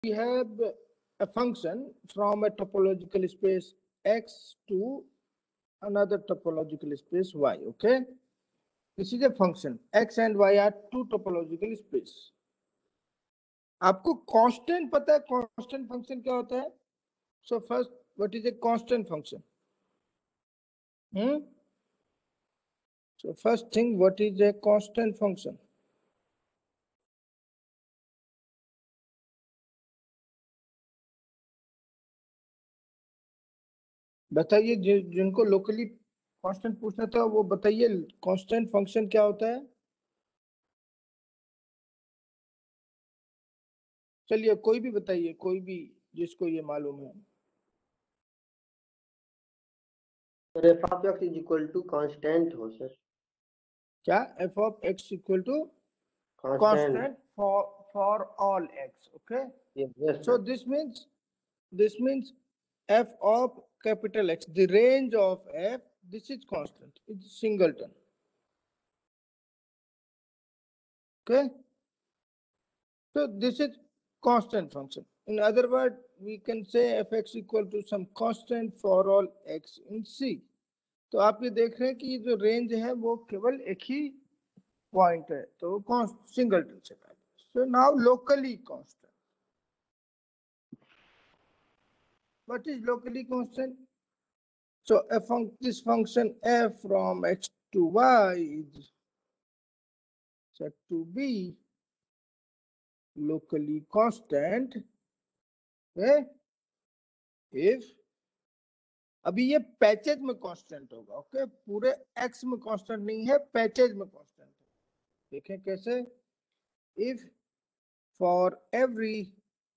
we have a function from a topological space X to another topological space Y. Okay, this is a function. X and Y are two topological space. आपको constant पता है constant function क्या होता है? So first, what is a constant function? So first thing, what is a constant function? बताइए, जिनको locally constant पूछना था वो बताइए, कांस्टेंट फंक्शन क्या होता है? चलिए कोई भी बताइए, कोई भी जिसको ये मालूम है। Sir f of x is equal to constant हो सर। क्या? F of x equal to constant for all x. Okay, so this means f of capital X, the range of f, this is constant, it's singleton. Okay, so this is constant function. In other words, we can say fx equal to some constant for all x in C. तो आप ये देख रहे हैं कि जो range है वो केवल एक ही पॉइंट है, तो वो सिंगलटन से पहले. So now locally constant. What is locally constant? So this function f from x to y is said to be locally constant. Okay? If अभी ये पैचेज में कांस्टेंट होगा. ओके, पूरे x में कांस्टेंट नहीं है, पैचेज में कांस्टेंट है. देखें कैसे? If for every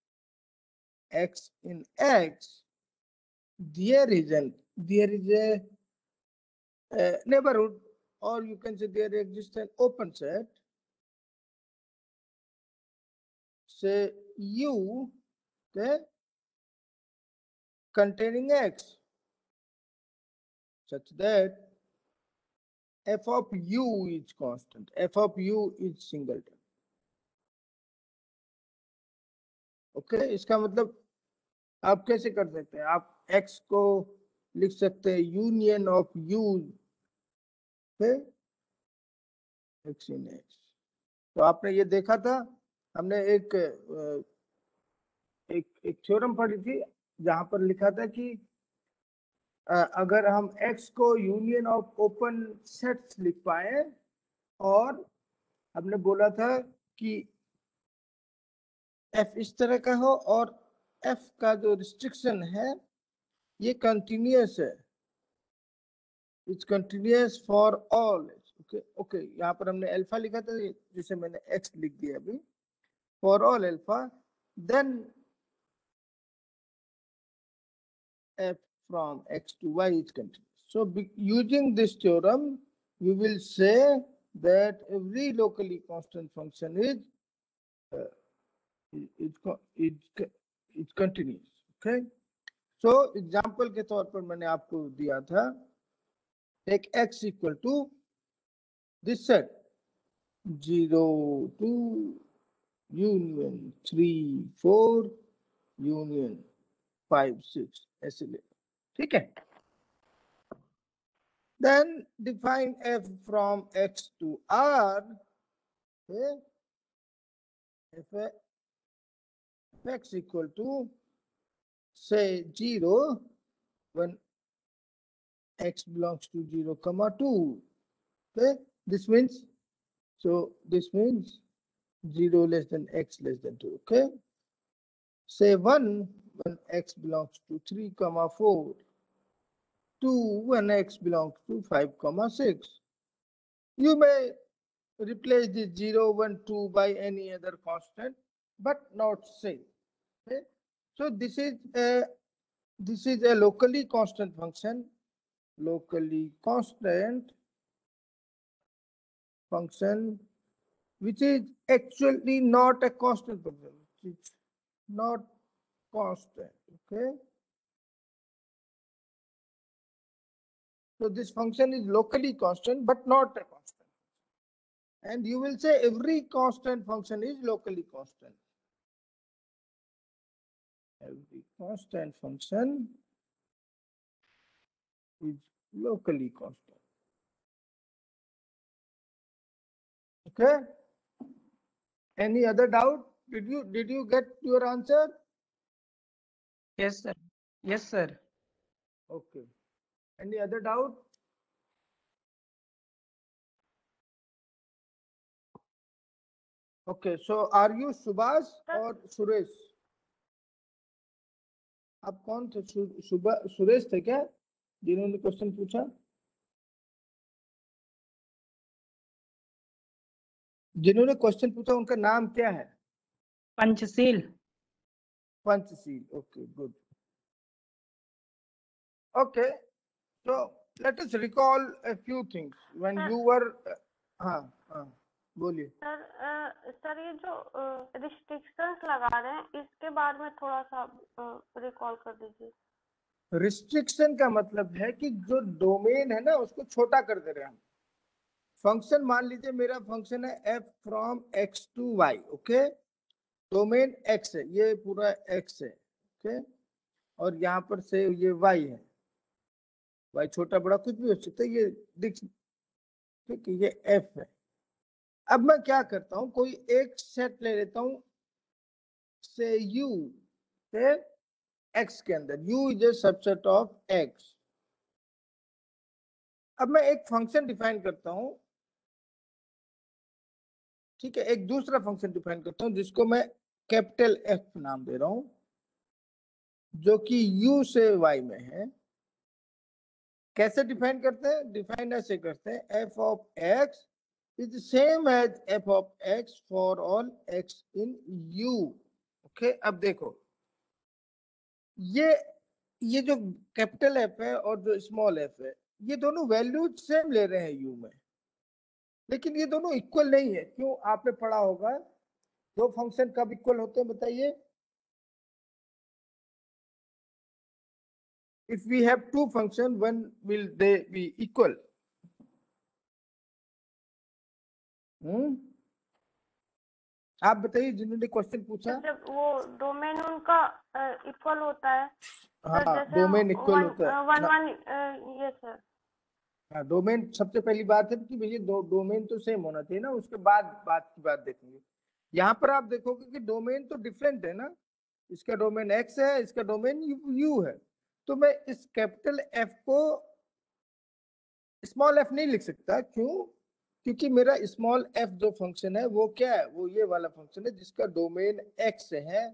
x in x there is a neighborhood, or you can say there exists an open set, say U, okay, containing x, such that f of u is constant, f of u is singleton. Okay, इसका मतलब आप कैसे कर सकते हैं? आप x को लिख सकते हैं union of u, x in x. तो आपने ये देखा था, हमने एक थ्योरम पढ़ी थी जहां पर लिखा था कि अगर हम x को यूनियन ऑफ ओपन सेट्स लिख पाए, और हमने बोला था कि f इस तरह का हो और f का जो रिस्ट्रिक्शन है ये कंटिन्यूअस है, it's continuous for all. Okay, यहाँ पर हमने अल्फा लिखा था जिसे मैंने x लिख दिया अभी. For all alpha, then f from x to y is continuous. So using this theorem, we will say that every locally constant function is continuous. Okay, so example के तौर पर मैंने आपको दिया था, take x equal to this set 0 2 union 3 4 union 5 6 ऐसे ले. ठीक है. Then define f from x to r. Okay, f x equal to say 0 when x belongs to 0 comma 2. Okay, this means 0 less than x less than 2. Okay, say 1 when x belongs to 3 comma 4, 2 when x belongs to 5 comma 6. You may replace the 0 1 2 by any other constant, but not say. Okay, so this is a locally constant function, locally constant function, which is actually not a constant function. It's not constant. Okay, so this function is locally constant but not a constant, and you will say every constant function is locally constant. constant function is locally constant. Okay, any other doubt? Did you get your answer? Yes, sir. Yes, sir. Okay, any other doubt? Okay, so are you Subhash or Suresh? आप कौन थे? सुरेश थे क्या जिन्होंने question पूछा? जिन्होंने question पूछा उनका नाम क्या है? Panchsheel. Panchsheel. Okay, good. Okay, so let us recall a few things when you were. हाँ, बोलिए. सर ये जो रिस्ट्रिक्शंस लगा रहे हैं इसके बारे में थोड़ा सा रिकॉल कर दीजिए. रिस्ट्रिक्शन का मतलब है कि जो डोमेन है ना उसको छोटा कर दे रहे हैं हम. फंक्शन मान लीजिए मेरा फंक्शन है f from x to y. Okay, domain x है, ये पूरा x है. ओके, और यहाँ पर से ये y है. y छोटा बड़ा कुछ भी हो सकता है, ये दिख. ठीक है, ये f है. अब मैं क्या करता हूं, कोई एक सेट ले लेता हूं से u से x के अंदर. u is a subset of x. अब मैं एक फंक्शन डिफाइन करता हूं. ठीक है, एक दूसरा फंक्शन डिफाइन करता हूं जिसको मैं कैपिटल F नाम दे रहा हूं, जो कि u से y में है. कैसे डिफाइन करते हैं? डिफाइन ऐसे करते हैं, f of x is the same as f of x for all x in u. Okay, अब देखो ये जो कैपिटल F है और जो स्मॉल f है, ये दोनों वैल्यूज सेम ले रहे हैं u में, लेकिन ये दोनों इक्वल नहीं है. क्यों? आपने पढ़ा होगा दो फंक्शन कब इक्वल होते हैं, बताइए. If we have two functions, when will they be equal? आप बताइए जिन्होंने क्वेश्चन पूछा. जब वो डोमेन उनका इक्वल होता है. हाँ, डोमेन इक्वल होता है. वन ये सर. हाँ, डोमेन सबसे पहली बात है कि भैया डोमेन तो सेम होना चाहिए ना, उसके बाद बात की बात देखेंगे. यहाँ पर आप देखोगे कि डोमेन तो डिफरेंट है ना. इसका डोमेन x है, इसका डोमेन u है. तो मैं इस कैपिटल F को स्मॉल f नहीं लिख सकता. क्यों? क्योंकि मेरा स्मॉल f जो फंक्शन है वो क्या है? वो ये वाला फंक्शन है जिसका डोमेन x है.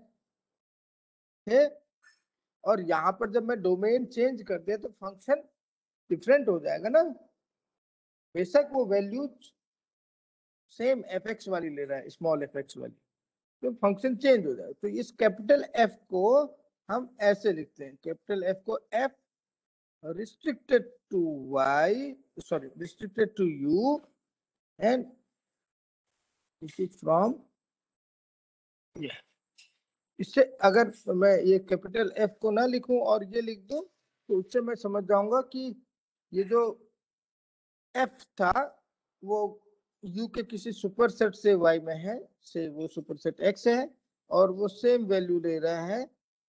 और यहाँ पर जब मैं डोमेन चेंज कर दिया तो फंक्शन डिफरेंट हो जाएगा ना. बेशक वो वैल्यूज सेम fx वाली ले रहा है, स्मॉल fx वाली, तो फंक्शन चेंज हो जाएगा. तो इस कैपिटल F को हम ऐसे लिखते हैं. कैपिटल F को f restricted to y, sorry, restricted to u, and this is from yeah. इससे अगर मैं ये कैपिटल F को ना लिखूं और ये लिख दूं तो उससे मैं समझ जाऊंगा कि ये जो F था वो u के किसी सुपरसेट से y में है, से वो सुपरसेट x है, और वो सेम वैल्यू ले रहा है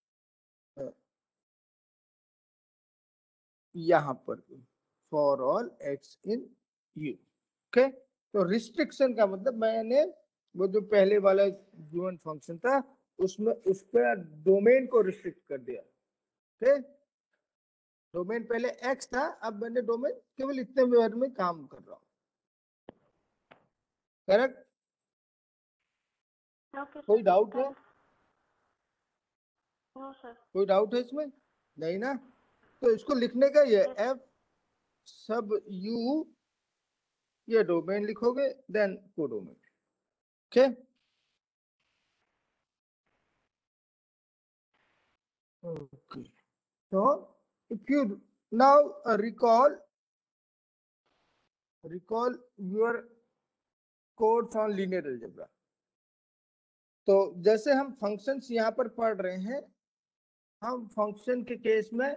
यहाँ पर for all x in u. Okay, तो रिस्ट्रिक्शन का मतलब मैंने वो जो पहले वाला गिवन फंक्शन था उसमें उसका डोमेन को रिस्ट्रिक्ट कर दिया. ओके, डोमेन पहले x था, अब मैंने डोमेन केवल इतने बारे में काम कर रहा हूँ. करेक्ट? कोई डाउट है? No sir. कोई डाउट है इसमें? नहीं ना. तो इसको लिखने का ये f सब u, ये डोमेन लिखोगे, then codomain. Okay, okay. So if you now recall your course on linear algebra, तो जैसे हम फंक्शंस यहाँ पर पढ़ रहे हैं, हम फंक्शन के केस में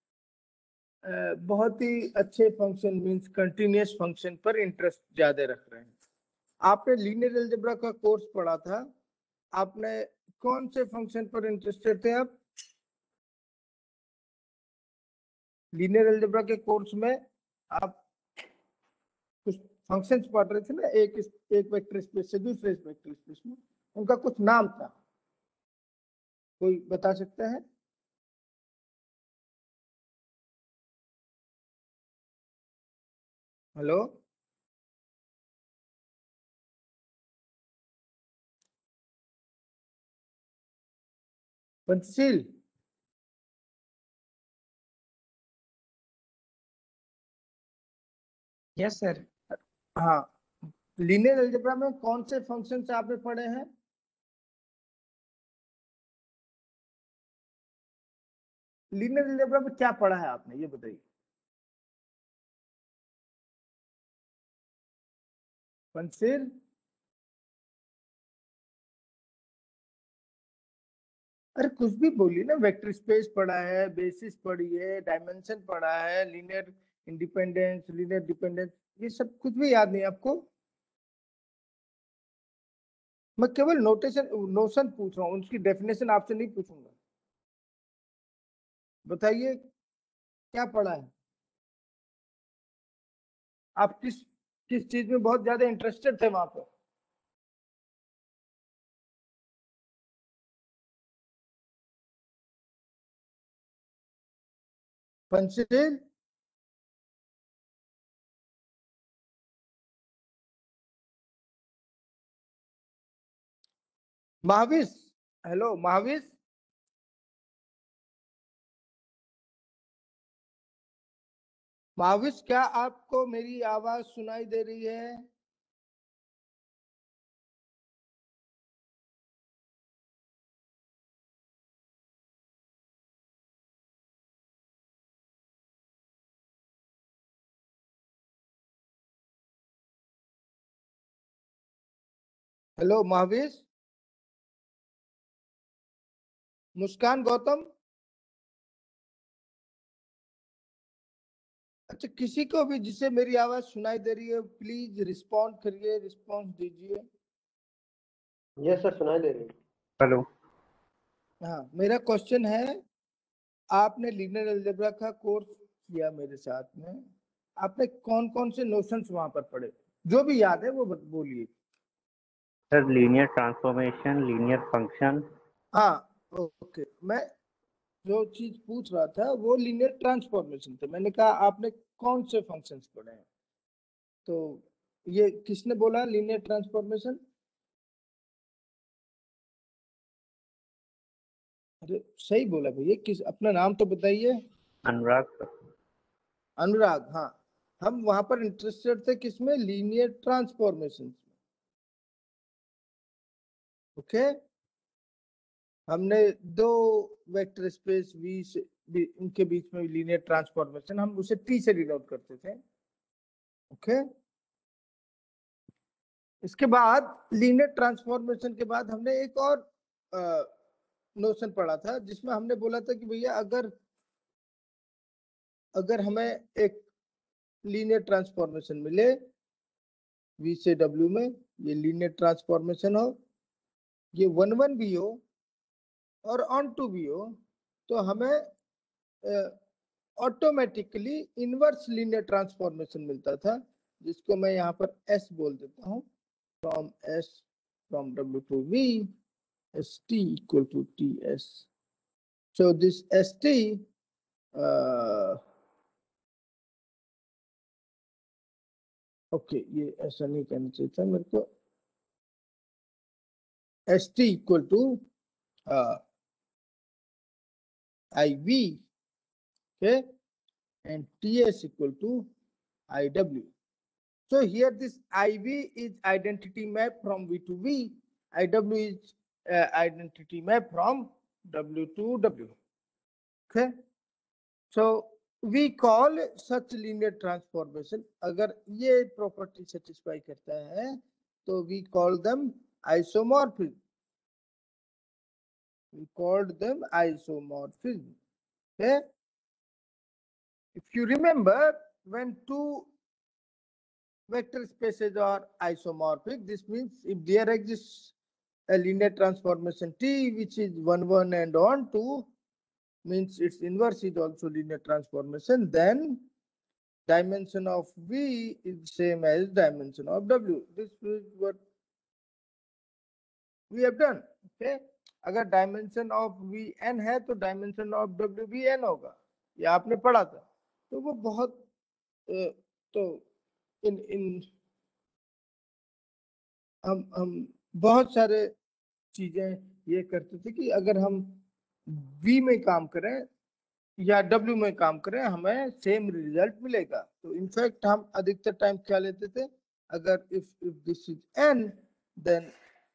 बहुत ही अच्छे फंक्शन मींस कंटिन्यूअस फंक्शन पर इंटरेस्ट ज्यादा रख रहे हैं. आपने लीनियर अलजेब्रा का कोर्स पढ़ा था, आपने कौन से फंक्शन पर इंटरेस्टेड थे आप? लीनियर अलजेब्रा के कोर्स में आप कुछ फंक्शंस पढ़ रहे थे ना, एक वेक्टर स्पेस से दूसरे वेक्टर स्पेस में, उनका कुछ नाम था, कोई बता सकता है? हेलो, पंचशील? Yes sir. हाँ, लीनियर अलजेब्रा में कौन से फंक्शन आपने पढ़े हैं? लीनियर अलजेब्रा में क्या पढ़ा है आपने, ये बताइए। पंचशील? अरे कुछ भी बोलिए ना, वेक्टर स्पेस पढ़ा है, बेसिस पढ़ी है, डायमेंशन पढ़ा है, लीनियर इंडिपेंडेंस, लीनियर डिपेंडेंस, ये सब कुछ भी याद नहीं आपको? मैं केवल नोशन पूछ रहा हूँ, उसकी डेफिनेशन आपसे नहीं पूछूंगा। बताइए क्या पढ़ा है? आप किस किस चीज में बहुत ज्यादा इंटरेस्टेड थे वहां पर? पंचशील? महाविश? हेलो महाविश? महाविश, क्या आपको मेरी आवाज सुनाई दे रही है? हेलो महाविश? मुस्कान गौतम? अच्छा, किसी को भी जिसे मेरी आवाज सुनाई दे रही है, प्लीज रिस्पॉन्ड करिए, रिस्पॉन्स दीजिए। यस सर, सुनाई दे रही है। हेलो। हाँ, मेरा क्वेश्चन है, आपने लीनियर अलजेब्रा का कोर्स किया मेरे साथ में, आपने कौन कौन से नोशंस वहां पर पढ़े, जो भी याद है वो बोलिए। Sir linear transformation, linear function. हाँ, ओके, मैं जो चीज पूछ रहा था वो लीनियर ट्रांसफॉर्मेशन थे, मैंने कहा आपने कौन से फंक्शंस पढ़े हैं, तो ये किसने बोला लीनियर ट्रांसफॉर्मेशन? अरे सही बोला भैया, किस, अपना नाम तो बताइए। अनुराग सर। अनुराग, हाँ। हम वहां पर इंटरेस्टेड थे किसमें? लीनियर ट्रांसफॉर्मेशन में। ओके, हमने दो वेक्टर स्पेस वी से उनके बीच में लीनियर ट्रांसफॉर्मेशन, हम उसे टी से डिनोट करते थे। ओके, इसके बाद लीनियर ट्रांसफॉर्मेशन के बाद हमने एक और नोशन पढ़ा था, जिसमें हमने बोला था कि भैया अगर हमें एक लीनियर ट्रांसफॉर्मेशन मिले वी से डब्ल्यू में, ये लीनियर ट्रांसफॉर्मेशन हो, ये 1 1 भी हो और ऑन टू भी हो, तो हमें ऑटोमेटिकली इनवर्स लीनियर ट्रांसफॉर्मेशन मिलता था, जिसको मैं यहाँ पर एस बोल देता हूँ। From W to V, S T equal to T S. So this S T, okay, ये ऐसा नहीं कहना चाहिए था मेरे को, S T equal to I V, okay, and ts equal to iw. So here this iv is identity map from v to v, iw is identity map from w to w. Okay, so we call such linear transformation, अगर ये property satisfy करता है तो we call them isomorphism. We called them isomorphism. Okay, if you remember, when two vector spaces are isomorphic, this means if there exists a linear transformation T which is 1 1 and on to, means its inverse is also linear transformation, then dimension of V is same as dimension of W. This is what we have done. Okay, अगर dimension of V n है तो dimension of W भी n होगा, ये आपने पढ़ा था। तो वो बहुत तो इन हम बहुत सारे चीजें ये करते थे कि अगर हम वी में काम करें या डब्ल्यू में काम करें हमें सेम रिजल्ट मिलेगा। तो इनफैक्ट हम अधिकतर टाइम क्या लेते थे, अगर if this is n then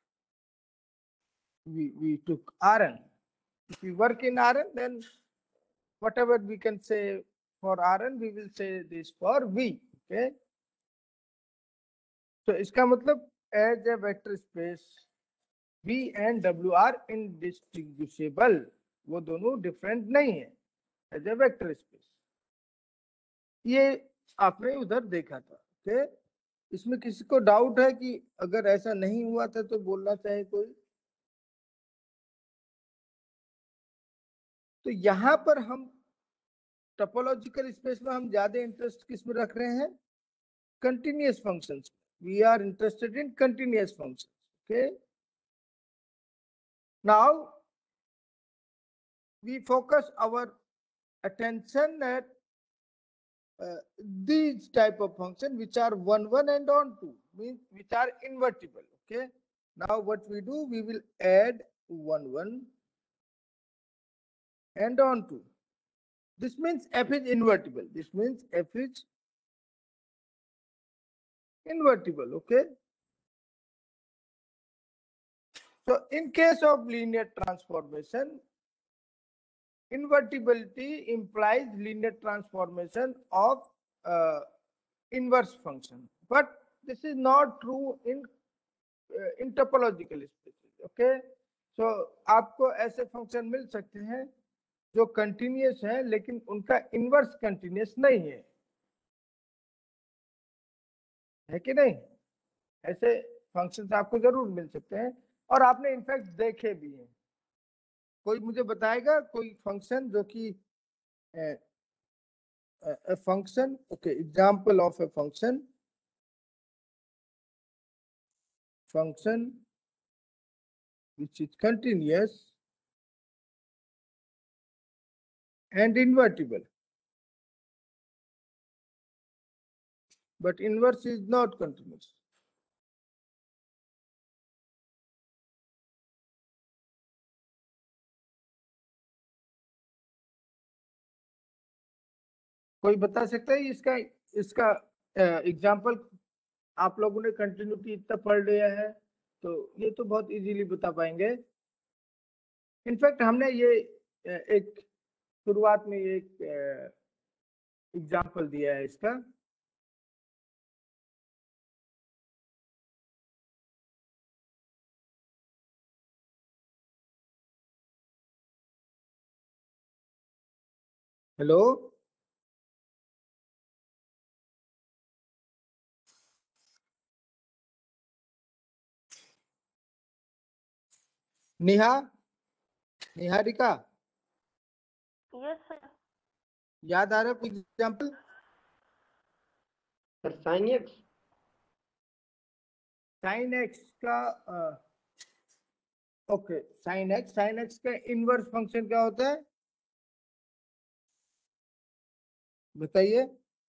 we took Rn. If we work in Rn, then whatever we can say for Rn, we will say this for V. Okay. So इसका मतलब as a vector space, V and W are indistinguishable. वो दोनों different नहीं है as a vector space. ये आपने उधर देखा था। okay? इसमें किसी को डाउट है कि अगर ऐसा नहीं हुआ था तो बोलना चाहे कोई? तो यहां पर हम टोपोलॉजिकल स्पेस में हम ज्यादा इंटरेस्ट किस में रख रहे हैं, continuous functions. We are interested in continuous functions. Okay, now we focus our attention at these type of function which are 1 1 and on 2, means which are invertible. Okay, now what we do, we will add 1 1 and on 2. This means f is invertible. This means f is invertible. Okay, so in case of linear transformation, invertibility implies linear transformation of inverse function, but this is not true in topological spaces. Okay, so आपको ऐसे function मिल सकते हैं जो continuous है लेकिन उनका inverse continuous नहीं है कि नहीं? ऐसे फंक्शंस आपको जरूर मिल सकते हैं और आपने इनफैक्ट देखे भी हैं। कोई मुझे बताएगा कोई फंक्शन जो कि a function, okay, example of a function which is continuous and invertible, but inverse is not continuous. कोई बता सकता है इसका इसका एग्जाम्पल? आप लोगों ने कंटिन्यूटी इतना पढ़ लिया है तो ये तो बहुत इजीली बता पाएंगे। इनफैक्ट हमने ये एक शुरुआत में एक एग्जाम्पल दिया है इसका। Hello, Niharika, yes sir. याद आ रहा है कोई example? Sir sine x. Sine x का ओके, साइन एक्स का इनवर्स फंक्शन क्या होता है बताइए?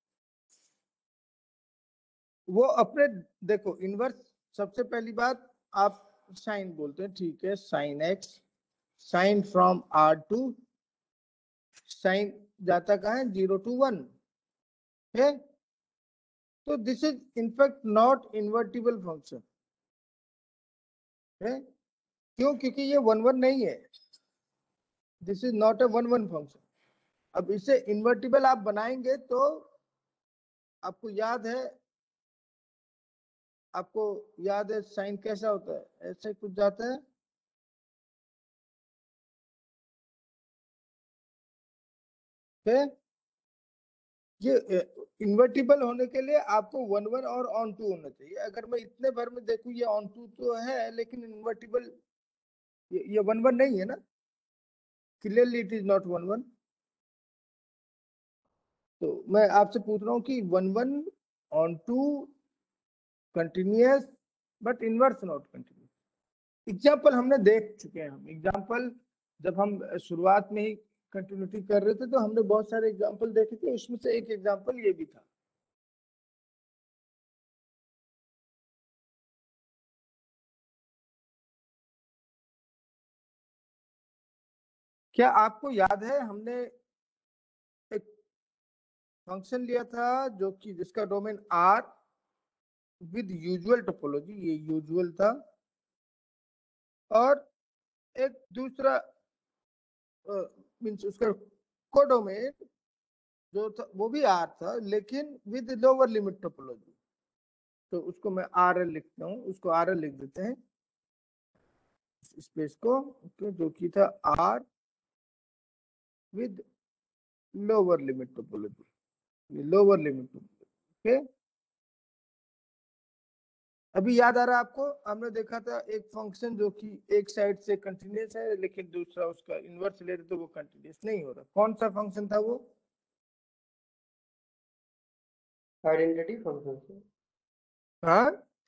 वो अपने देखो इनवर्स, सबसे पहली बात आप साइन बोलते हैं, ठीक है, sine x, sine from R to, sine जाता कहाँ है, 0 to 1 है। तो this is in fact not invertible function है। क्यों? क्योंकि ये 1 1 नहीं है। This is not a 1 1 function. अब इसे इन्वर्टिबल आप बनाएंगे तो आपको याद है साइन कैसा होता है, ऐसे कुछ जाता है। ये इन्वर्टिबल होने के लिए आपको 1 1 और ऑन 2 होना चाहिए। अगर मैं इतने भर में देखूं ये ऑन 2 तो है लेकिन इन्वर्टिबल ये 1 1 नहीं है ना। clearly it is not 1 1. तो मैं आपसे पूछ रहा हूँ कि 1 1 on 2 continuous but inverse not continuous. Example हमने देख चुके हैं। हम एग्जाम्पल जब हम शुरुआत में ही कंटिन्यूटी कर रहे थे तो हमने बहुत सारे एग्जाम्पल देखे थे, उसमें से एक एग्जाम्पल ये भी था। क्या आपको याद है हमने एक फंक्शन लिया था जो कि जिसका domain R with usual topology, ये यूजुअल था, और एक दूसरा मींस उसका कोडोमेन जो था वो भी R था लेकिन विद लोअर लिमिट टोपोलॉजी। तो उसको मैं RL लिखता हूँ, उसको RL लिख देते हैं स्पेस को, जो कि था R with lower limit topology, lower limit topology. Okay, अभी याद आ रहा है आपको? हमने देखा था एक फंक्शन जो कि एक साइड से कंटिन्यूअस है लेकिन दूसरा उसका इनवर्स ले रहे तो वो कंटिन्यूअस नहीं हो रहा। कौन सा फंक्शन था वो? आइडेंटिटी फंक्शन से, हाँ,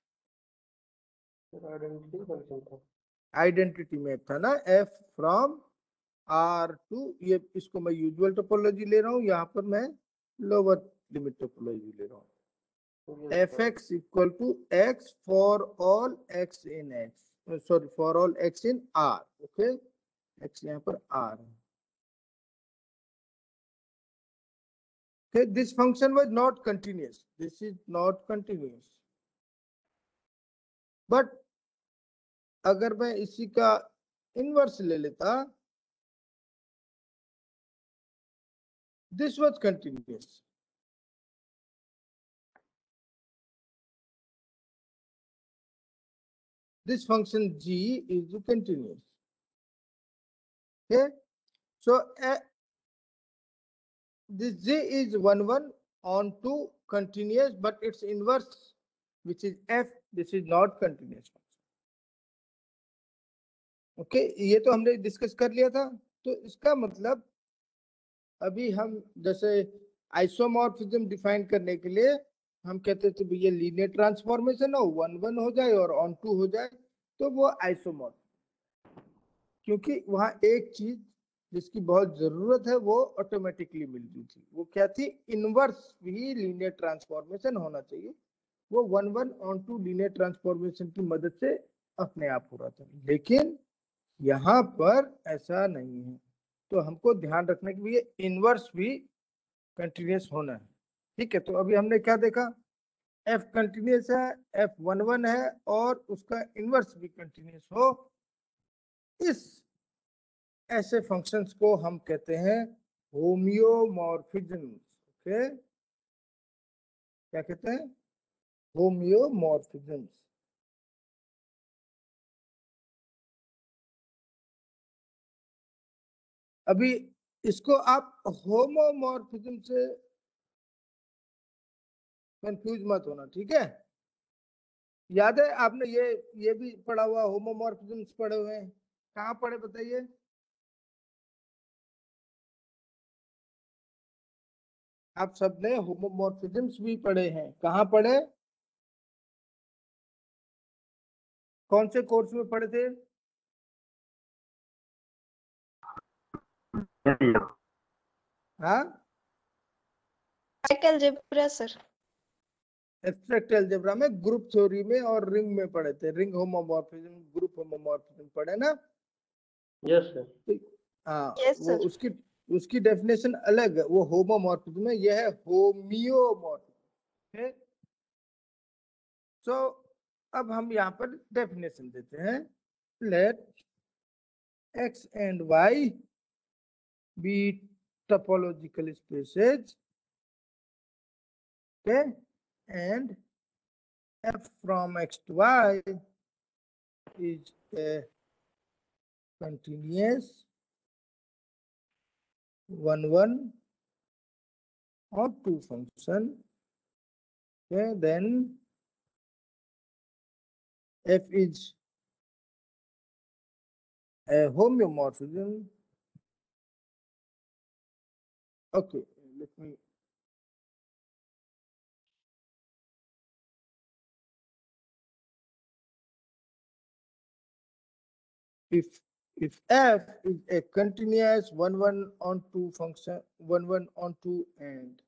आइडेंटिटी फंक्शन था। आइडेंटिटी मैप था ना, f फ्रॉम R टू, ये इसको मैं यूजुअल टोपोलॉजी ले रहा हूँ, यहाँ पर मैं लोअर लिमिट टोपोलॉजी ले रहा हूँ। fx equal to x for all x in x, sorry for all x in R। Okay, x यहाँ पर R है। Okay, this function was not continuous. This is not continuous. But अगर मैं इसी का इनवर्स ले लेता, this was continuous. This function g is continuous. Okay, so this g is 1 1 on 2 continuous, but its inverse, which is f, this is not continuous. Okay, ये तो हमने discuss कर लिया था। तो इसका मतलब अभी हम जैसे आइसोमॉर्फिज्म डिफाइन करने के लिए हम कहते थे भैया लीनियर ट्रांसफॉर्मेशन हो, 1 1 हो जाए और ऑन 2 हो जाए तो वो आइसोमॉर्फ, क्योंकि वहां एक चीज जिसकी बहुत जरूरत है वो ऑटोमेटिकली मिल रही थी। वो क्या थी? इनवर्स भी लीनियर ट्रांसफॉर्मेशन होना चाहिए। वो 1 1 ऑन 2 लीनियर ट्रांसफॉर्मेशन की मदद से अपने आप हो रहा था, लेकिन यहाँ पर ऐसा नहीं है। तो हमको ध्यान रखना कि ये इनवर्स भी कंटिन्यूअस होना है। ठीक है, तो अभी हमने क्या देखा? f कंटिन्यूअस है, f 1 1 है और उसका इनवर्स भी कंटिन्यूअस हो, इस ऐसे फंक्शंस को हम कहते हैं होमियोमॉर्फिज्म। ओके, क्या कहते हैं? होमियोमॉर्फिज्म। अभी इसको आप होमोमॉर्फिज्म से कंफ्यूज मत होना, ठीक है? याद है आपने ये भी पढ़ा हुआ, होमोमॉर्फिज्म्स पढ़े हुए हैं? कहाँ पढ़े बताइए? आप सबने होमोमॉर्फिज्म्स भी पढ़े हैं, कहाँ पढ़े? कौन से कोर्स में पढ़े थे? हाँ, अलजेब्रा सर। एब्स्ट्रैक्ट अलजेब्रा में ग्रुप थ्योरी में और रिंग में पढ़े थे। रिंग होमोमॉर्फिज्म, ग्रुप होमोमॉर्फिज्म पढ़े ना? Yes sir. हाँ, Yes, वो sir. उसकी डेफिनेशन अलग है, वो होमोमॉर्फिज्म है, यह है होमियोमॉर्फिज्म। सो अब हम यहाँ पर डेफिनेशन देते हैं। Let x and y be topological spaces, okay, and f from x to y is a continuous 1 1 or 2 function. Okay, then f is a homeomorphism Okay, let me. If f is a continuous 1 on 2 function, 1 on 2 and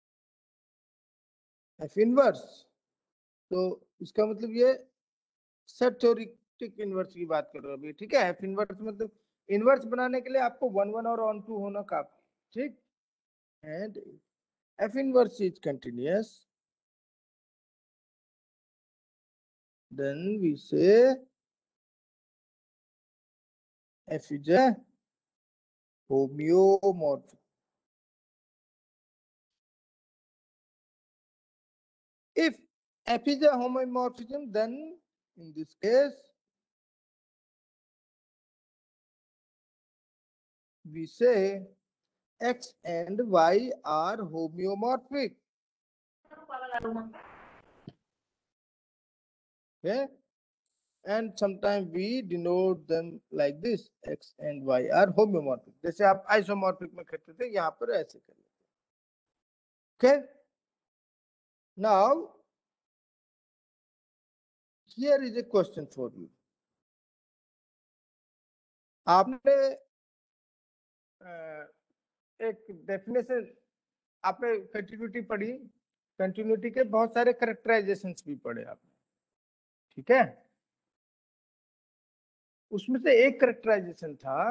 f inverse, तो इसका मतलब ये set theoretic inverse की बात कर रहे हो अभी, ठीक है। एफ इनवर्स मतलब इनवर्स बनाने के लिए आपको 1 और ऑन 2 होना काफी, ठीक। And f inverse is continuous, then we say f is a homeomorphic. If f is a homomorphism, then in this case we say x and y are homeomorphic. Okay, and sometimes we denote them like this, x and y are homeomorphic. जैसे आप isomorphic में करते थे, यहाँ पर ऐसे कर लेते हैं। Okay, now here is a question for you. आपने एक डेफिनेशन, आपने कंटिन्यूटी पढ़ी, कंटिन्यूटी के बहुत सारे कैरेक्टराइजेशंस भी पढ़े आपने, ठीक है। उसमें से एक कैरेक्टराइजेशन था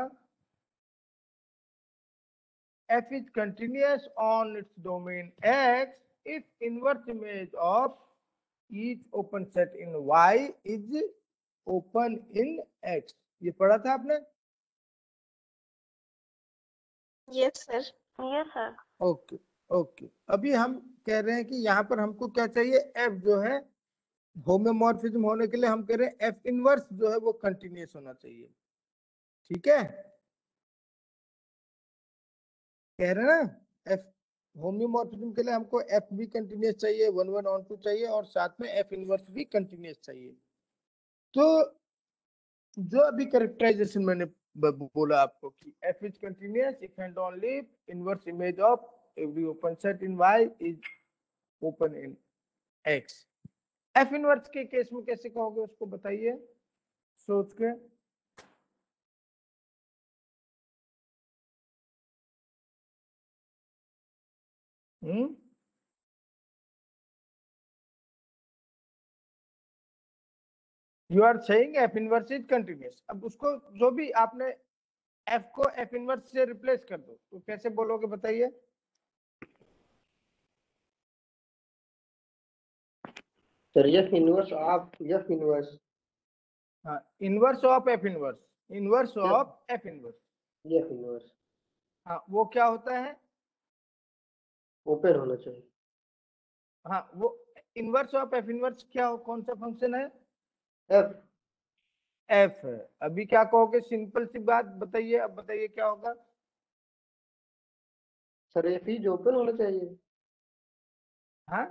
f is continuous on its domain x if inverse image of each open set in y is open in x। ये पढ़ा था आपने? Yes sir. Yes sir. Okay okay, अभी हम कह रहे हैं कि यहाँ पर हमको क्या चाहिए, f जो है होमोमॉर्फिज्म होने के लिए हम कह रहे हैं f इनवर्स जो है वो कंटिन्यूअस होना चाहिए, ठीक है। कह रहे हैं ना, f होमोमॉर्फिज्म के लिए हमको f भी कंटिन्यूअस चाहिए, 1 on 2 चाहिए, और साथ में f इनवर्स भी कंटिन्यूअस चाहिए। तो जो अभी कैरेक्टराइजेशन मैंने बोला आपको कि f is continuous if and only inverse image of every open set in y is open in x। f inverse के केस में कैसे कहोगे उसको बताइए सोच के। You are saying f inverse is continuous. अब उसको जो भी आपने f को f इनवर्स से रिप्लेस कर दो, तो कैसे बोलोगे बताइए। Sir f inverse of f inverse. हाँ, inverse of f inverse, inverse of f inverse, f inverse हाँ वो क्या होता है, ओपन होना चाहिए। हाँ वो इनवर्स ऑफ f इनवर्स क्या, कौन सा फंक्शन है, एफ f है। अभी क्या कहोगे, सिंपल सी बात बताइए, अब बताइए क्या होगा। सर एफ इज ओपन होना चाहिए। हाँ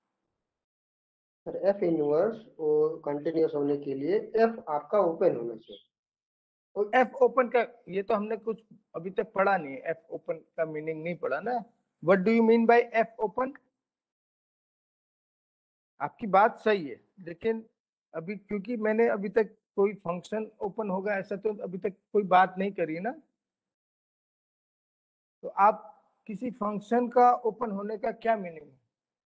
सर एफ इनवर्स और कंटिन्यूअस होने के लिए एफ आपका ओपन होना चाहिए। और f ओपन का ये तो हमने कुछ अभी तक पढ़ा नहीं, f ओपन का मीनिंग नहीं पढ़ा ना। What do you mean by f open? आपकी बात सही है, लेकिन अभी क्योंकि मैंने अभी तक कोई फंक्शन ओपन होगा ऐसा तो अभी तक कोई बात नहीं करी ना, तो आप किसी फंक्शन का ओपन होने का क्या मीनिंग है?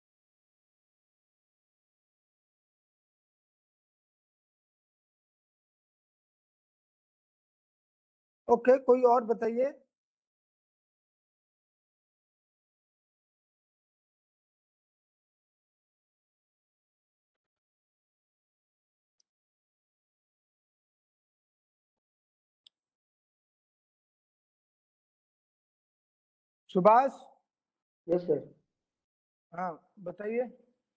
ओके, कोई और बताइए। Subhash, yes sir. हाँ बताइए।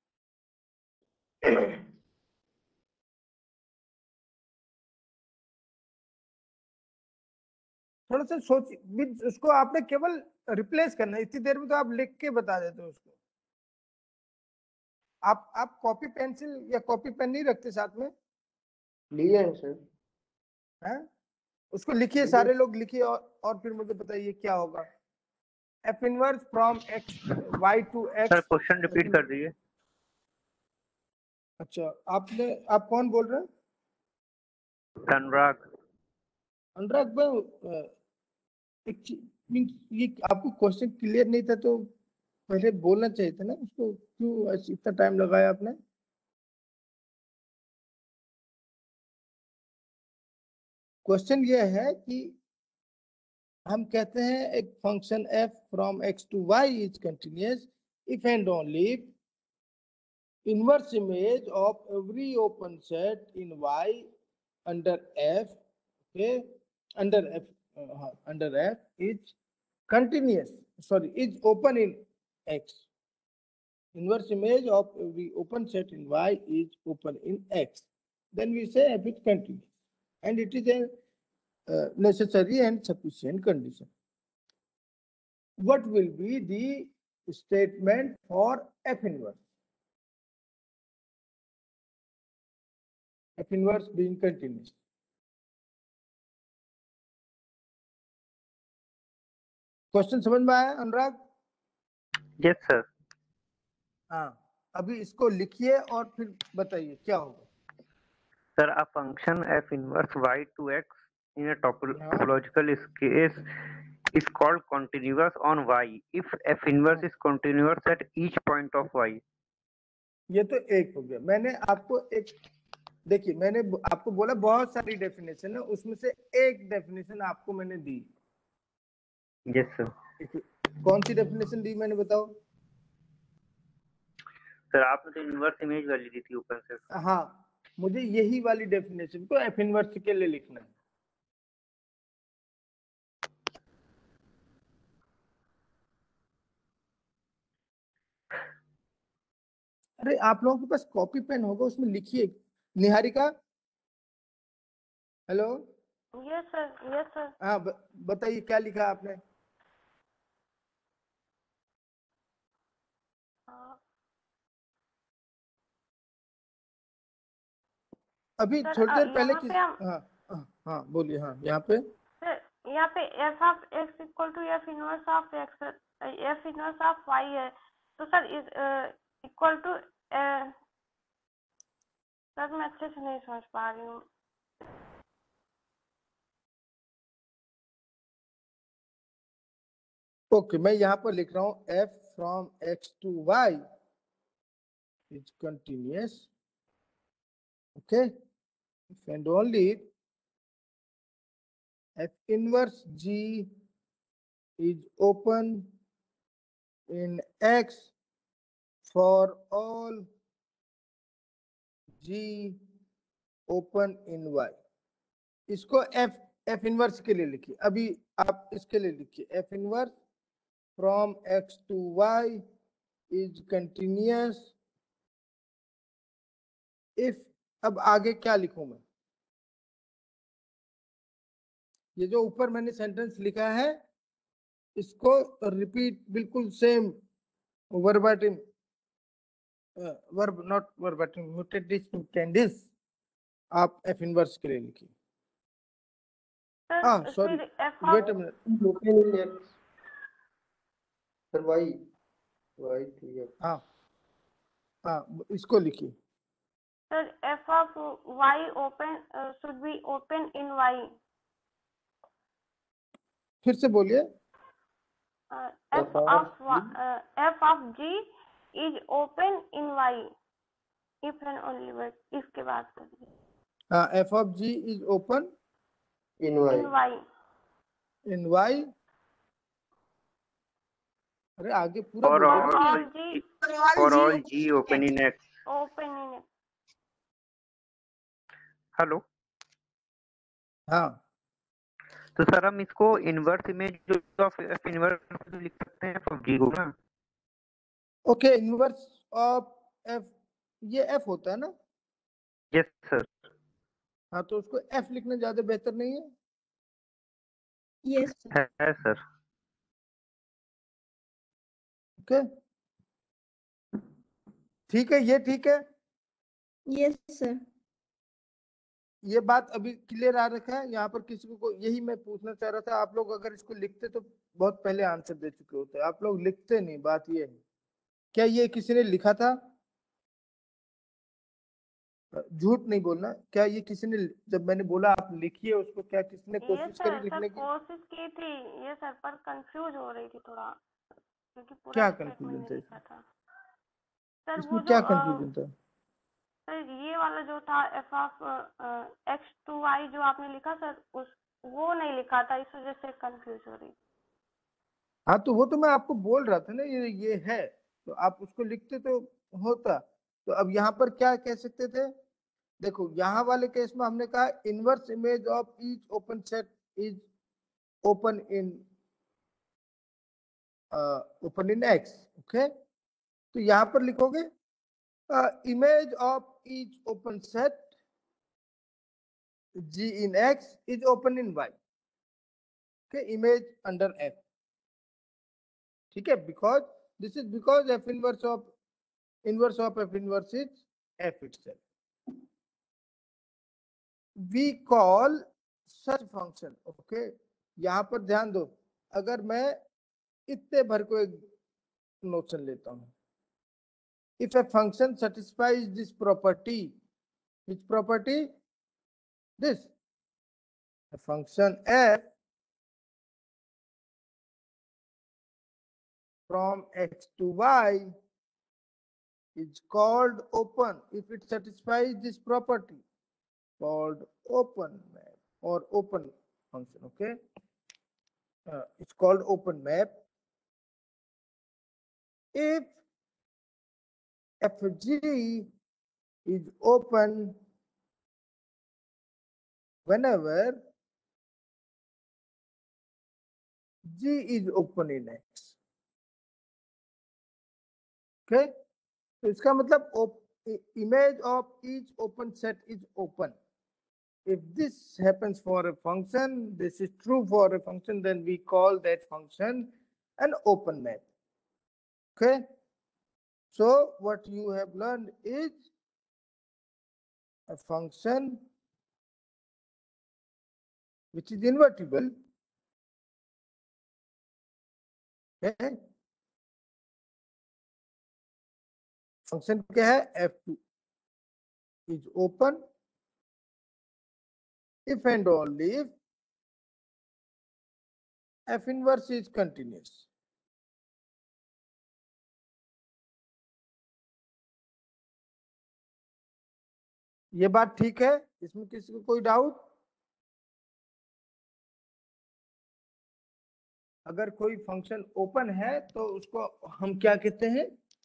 थोड़ा सा सोच, उसको आपने केवल रिप्लेस करना है, इतनी देर में तो आप लिख के बता देते हो उसको। आप कॉपी पेंसिल या कॉपी पेन नहीं रखते साथ में? लिए हैं सर। हैं? उसको लिखिए, सारे लोग लिखिए, और फिर मुझे बताइए क्या होगा। F inverse from x y to sir x. Question repeat कर दीजिए। अच्छा, आप कौन बोल रहे हैं? अनुराग। अनुराग भाई, एक मीन्स ये आपको क्वेश्चन क्लियर नहीं था तो पहले बोलना चाहिए था ना उसको, क्यों इतना टाइम लगाया आपने? क्वेश्चन ये है कि हम कहते हैं एक function f from x to y is continuous if and only inverse image of every open set in y under f, okay, under f is continuous, sorry, is open in x. Inverse image of every open set in y is open in x. Then we say f is continuous, and it is a necessary and sufficient condition. What will be the statement for f inverse? F inverse being continuous. Question समझ में आया अनुराग? Yes sir. हाँ, अभी इसको लिखिए और फिर बताइए क्या होगा। Sir a function f inverse y to x in a topological case is called continuous on y if f inverse is continuous at each point of y. ये तो एक हो गया। मैंने आपको एक, देखिए मैंने आपको बोला बहुत सारी डेफिनेशन है, उसमें से एक डेफिनेशन आपको मैंने दी। Yes sir. कौन सी डेफिनेशन दी मैंने, बताओ? सर आपने तो इनवर्स इमेज वाली दी थी ऊपर से। हाँ, मुझे यही वाली डेफिनेशन को एफ इनवर्स के लिए लिखना है। अरे आप लोगों के पास कॉपी पेन होगा, उसमें लिखिए। Niharika, hello. Yes sir, yes sir. हाँ, बताइए क्या लिखा आपने? अभी सर, थोड़ी देर पहले यहाँ किस, पे हम हाँ बोलिए। हाँ, यहाँ पे सर, यहाँ पे f of x equal to f inverse of x, f inverse of y है, तो sir is equal to, sir मैं अच्छे से नहीं समझ पा रही हूँ। ओके, मैं यहाँ पर लिख रहा हूँ f from x to y is continuous, okay, if and only f inverse g is open in x for all g open in y. इसको f इनवर्स के लिए लिखिए। अभी आप इसके लिए लिखिए f inverse from x to y is continuous if, अब आगे क्या लिखूं मैं? ये जो ऊपर मैंने सेंटेंस लिखा है इसको रिपीट, बिल्कुल same verbatim, verb not verbatim, mutatis mutandis, आप एफ इनवर्स के लिए लिखिए। हाँ sorry, wait a minute, open in x sir y to x. हाँ हाँ, इसको लिखिए। Sir f of y open should be open in y. फिर से बोलिए। F of g is open in y if and only but, इसके बाद हाँ, f of g is open in in y. In Y. अरे आगे पूरा For बोलिए ना। all g open in x. Open in, hello. हाँ, तो सर हम इसको इनवर्स इमेज जो ऑफ एफ इनवर्स लिख सकते हैं ऑफ जी को ना। ओके, इनवर्स ऑफ एफ, ये एफ होता है ना? Yes sir. हाँ, तो उसको एफ लिखना ज्यादा बेहतर नहीं है? यस है सर। ओके, ठीक है, ये ठीक है। Yes sir. ये बात अभी क्लियर आ रखा है? यहाँ पर किसी को यही मैं पूछना चाह रहा था, आप लोग अगर इसको लिखते तो बहुत पहले आंसर दे चुके होते, आप लोग लिखते नहीं, बात ये है। क्या ये किसी ने लिखा था? झूठ नहीं बोलना, क्या ये किसी ने, जब मैंने बोला आप लिखिए उसको, क्या किसी ने ये कोशिश सर करी लिखने की? कोशिश की थी ये सर, पर कंफ्यूज हो रही थी थोड़ा, क्योंकि पूरा क्या स्टेटमेंट कंफ्यूजन नहीं था लिखा था सर। वो इसमें? जो क्या कंफ्यूजन था? सर ये वाला जो था f of x to y जो आपने लिखा सर, उस वो नहीं लिखा था, इस वजह से कंफ्यूज हो रही। हाँ तो वो तो मैं आपको बोल रहा था ना, ये है, तो आप उसको लिखते तो होता। तो अब यहाँ पर क्या कह सकते थे? देखो यहाँ वाले केस में हमने कहा inverse image of each open set is open in x. Okay, तो यहाँ पर लिखोगे image of each open set G in X is open in Y. Okay, image under F. ठीक है, because this is because F inverse of F inverse is F itself. We call such function. Okay, यहाँ पर ध्यान दो, अगर मैं इतने भर को एक नोशन लेता हूँ, if a function satisfies this property, which property? This, a function F from X to Y is called open if it satisfies this property, called open map or open function. Okay, it's called open map if fg is open whenever g is open in X. Okay, तो इसका मतलब image of each open set is open. If this happens for a function, this is true for a function, then we call that function an open map. Okay, so what you have learned is a function which is invertible. Okay, function क्या है? f2 is open if and only if f inverse is continuous. ये बात ठीक है? इसमें किसी को कोई डाउट? अगर कोई फंक्शन ओपन है तो उसको हम क्या कहते हैं?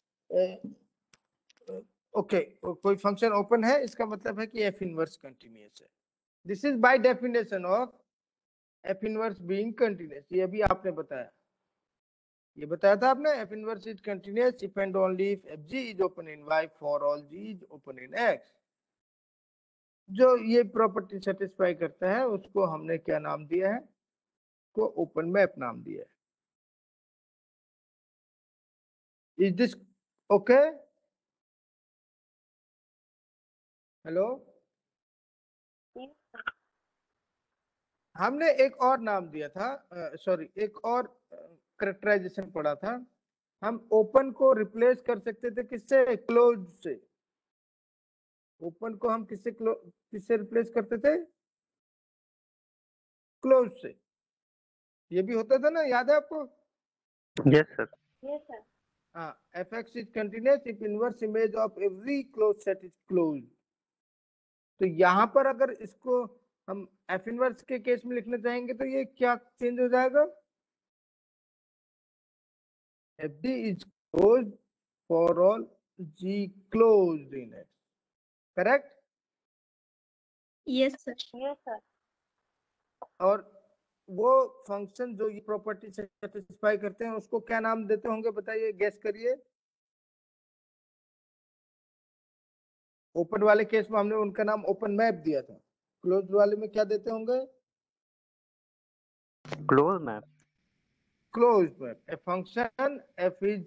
ओके, कोई फंक्शन ओपन है इसका मतलब है कि एफ इनवर्स कंटिन्यूअस है। This is by definition of f inverse being continuous. ये भी आपने बताया, ये बताया था आपने, f inverse is continuous if and only if f g is open in y for all g is open in x. जो ये प्रॉपर्टी सेटिस्फाई करता है उसको हमने क्या नाम दिया है? को ओपन मैप नाम दिया है। Is this okay? हेलो, हमने एक और नाम दिया था, सॉरी एक और कैरेक्टराइजेशन पढ़ा था। हम ओपन को रिप्लेस कर सकते थे किससे? क्लोज से। ओपन को हम किससे रिप्लेस करते थे? क्लोज से। ये भी होता था ना, याद है आपको? Yes sir. Yes sir. हाँ, fx is continuous if inverse image of every closed set is closed. तो यहाँ पर अगर इसको हम f इनवर्स के केस में लिखना चाहेंगे तो ये क्या चेंज हो जाएगा? fd is closed for all g closed in it. Correct? Yes, sir. Yes sir. और वो फंक्शन जो ये प्रॉपर्टी सेटिस्फाई करते हैं उसको क्या नाम देते होंगे? बताइए, गेस करिए। ओपन वाले केस में हमने उनका नाम ओपन मैप दिया था, क्लोज वाले में क्या देते होंगे? Close map. Closed map. A function f is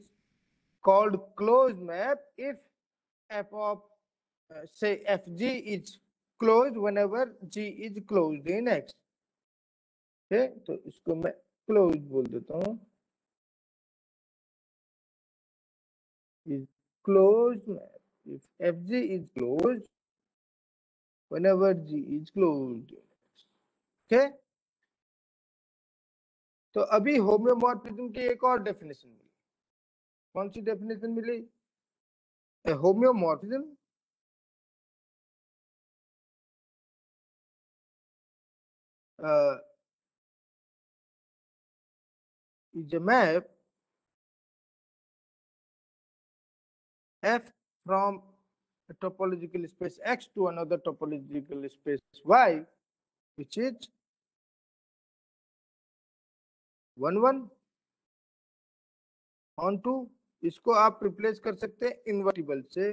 called closed map if f of say fg is closed whenever G is closed in X. Okay, तो इसको मैं क्लोज बोल देता हूँ, is closed if Fg is closed whenever G is closed. Okay, तो अभी homeomorphism की एक और डेफिनेशन मिली. कौन सी डेफिनेशन मिली? Homeomorphism is a map F from a topological space X to another topological space Y, which is 1 1 on 2. इसको आप रिप्लेस कर सकते हैं इन्वर्टिबल से,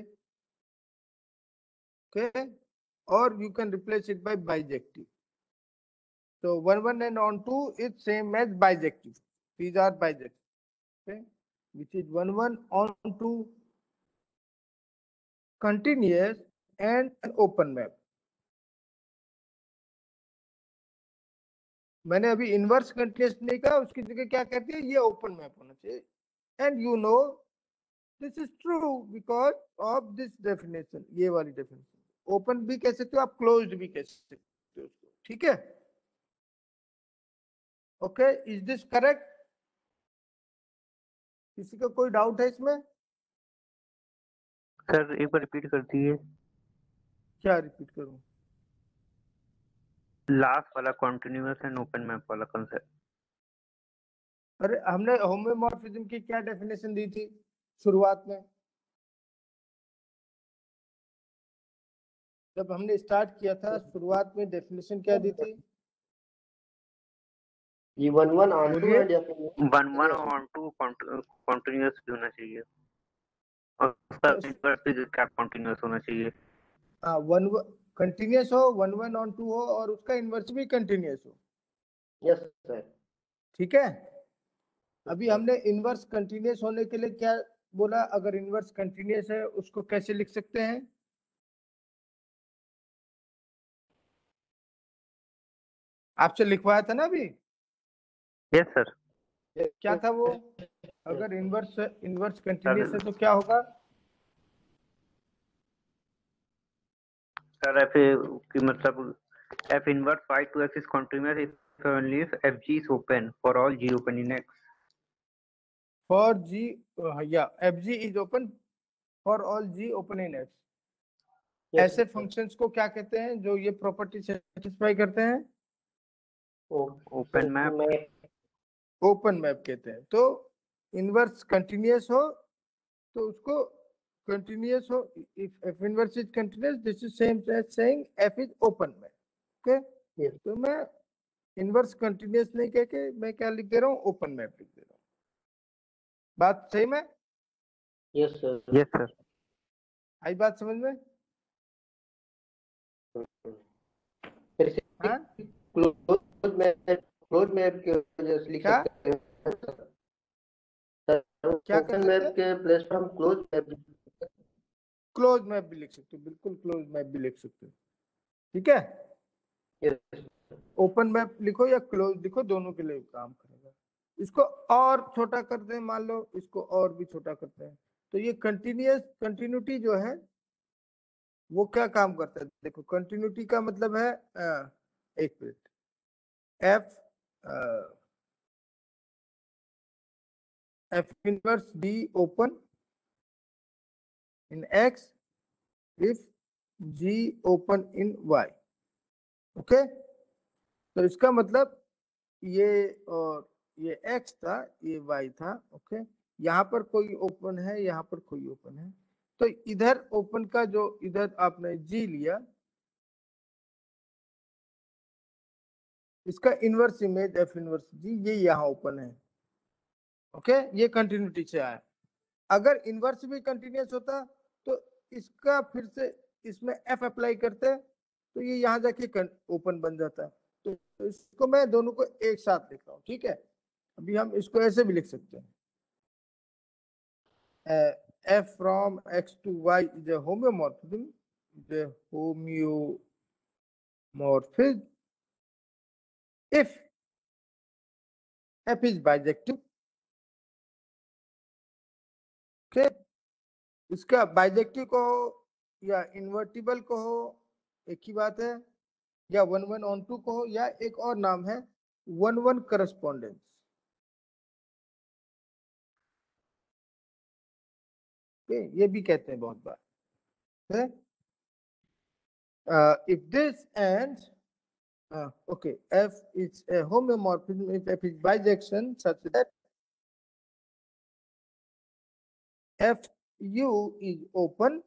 ओके, और you can replace it by bijective. So 1 1 and on 2 is same as bijective. These are bijective, okay, which is 1 1 on 2 continuous and an open map. मैंने अभी inverse continuous नहीं कहा, उसकी जगह क्या कहते हैं, ये ओपन मैप होना चाहिए. And you know this is true because of this definition. ये वाली डेफिनेशन ओपन भी कह सकते हो आप, क्लोज्ड भी कह सकते हो उसको. ठीक है, ओके, इज दिस करेक्ट? किसी का कोई डाउट है इसमें? सर एक बार रिपीट कर दीजिए. क्या रिपीट करूं? लास्ट वाला कॉन्टिन्यूअस एंड ओपन मैप वाला कंसेप्ट. अरे हमने होम्योमॉर्फिज्म की क्या डेफिनेशन दी थी शुरुआत में? जब हमने स्टार्ट किया था शुरुआत में डेफिनेशन क्या दी थी? ये 1 1 on 2 बोलिए. and F 1 1 on 2 कॉन्टिन्यूअस भी होना चाहिए और उसका इनवर्स भी क्या कॉन्टिन्यूअस होना चाहिए. हाँ, 1 कंटिन्यूअस हो, 1 1 on 2 हो और उसका इनवर्स भी कंटिन्यूअस हो. Yes sir. ठीक है, अभी हमने इनवर्स कंटिन्यूअस होने के लिए क्या बोला? अगर इनवर्स कंटिन्यूअस है उसको कैसे लिख सकते हैं? आपसे लिखवाया था ना अभी. Yes sir. क्या था वो? अगर इनवर्स कंटिन्यूअस है तो क्या होगा? सर एफ की मतलब f inverse y to x is continuous if only if fg is open for all g open in x. For G, yeah, Fg is open for all G open in X. ऐसे functions को क्या कहते हैं जो ये property satisfy करते हैं? Open map. Open map कहते हैं. तो इनवर्स कंटिन्यूअस हो तो उसको कंटिन्यूअस हो. If f inverse is continuous, this is same as saying f is open map. Okay, तो मैं इनवर्स कंटिन्यूअस नहीं कह के मैं क्या लिख दे रहा हूँ? ओपन मैप लिख दे रहा हूँ. बात सही में? Yes sir. Yes sir. आई बात समझ में? फिर से हाँ, क्लोज मैप के वजह से लिख क्या? सकते हैं सर. क्या कर ओपन सकते मैप हैं? के प्लेस पर हम क्लोज मैप. क्लोज मैप भी लिख सकते हो, बिल्कुल क्लोज मैप भी लिख सकते हो. ठीक है, यस. ओपन मैप लिखो या क्लोज लिखो, दोनों के लिए काम करेगा. इसको और छोटा कर दें, मान लो इसको और भी छोटा करते हैं, तो ये कंटिन्यूटी जो है वो क्या काम करता है? देखो, कंटिन्यूटी का मतलब है एक minute, f inverse g open in x if g open in y. Okay, तो इसका मतलब ये और ये x था, ये y था. ओके, यहाँ पर कोई ओपन है, यहाँ पर कोई ओपन है, तो इधर ओपन का जो इधर आपने g लिया, इसका inverse image f inverse g ये यहाँ ओपन है. ओके, ये कंटिन्यूटी से आया. अगर इनवर्स भी कंटिन्यूअस होता तो इसका फिर से इसमें f अप्लाई करते तो ये यहाँ जाके ओपन बन जाता. तो इसको मैं दोनों को एक साथ लिख रहा हूँ. ठीक है, अभी हम इसको ऐसे भी लिख सकते हैं. f from x to y is a homeomorphism. Is a homeomorphism morphism if F is bijective. Okay, इसका बाइजेक्टिव को हो या इन्वर्टिबल को हो एक ही बात है, या 1-1-on-2 को हो, या एक और नाम है 1-1 करस्पॉन्डेंस। ये भी कहते हैं बहुत बार। if this and okay, F is a homeomorphism if F is bijection such that Fu is open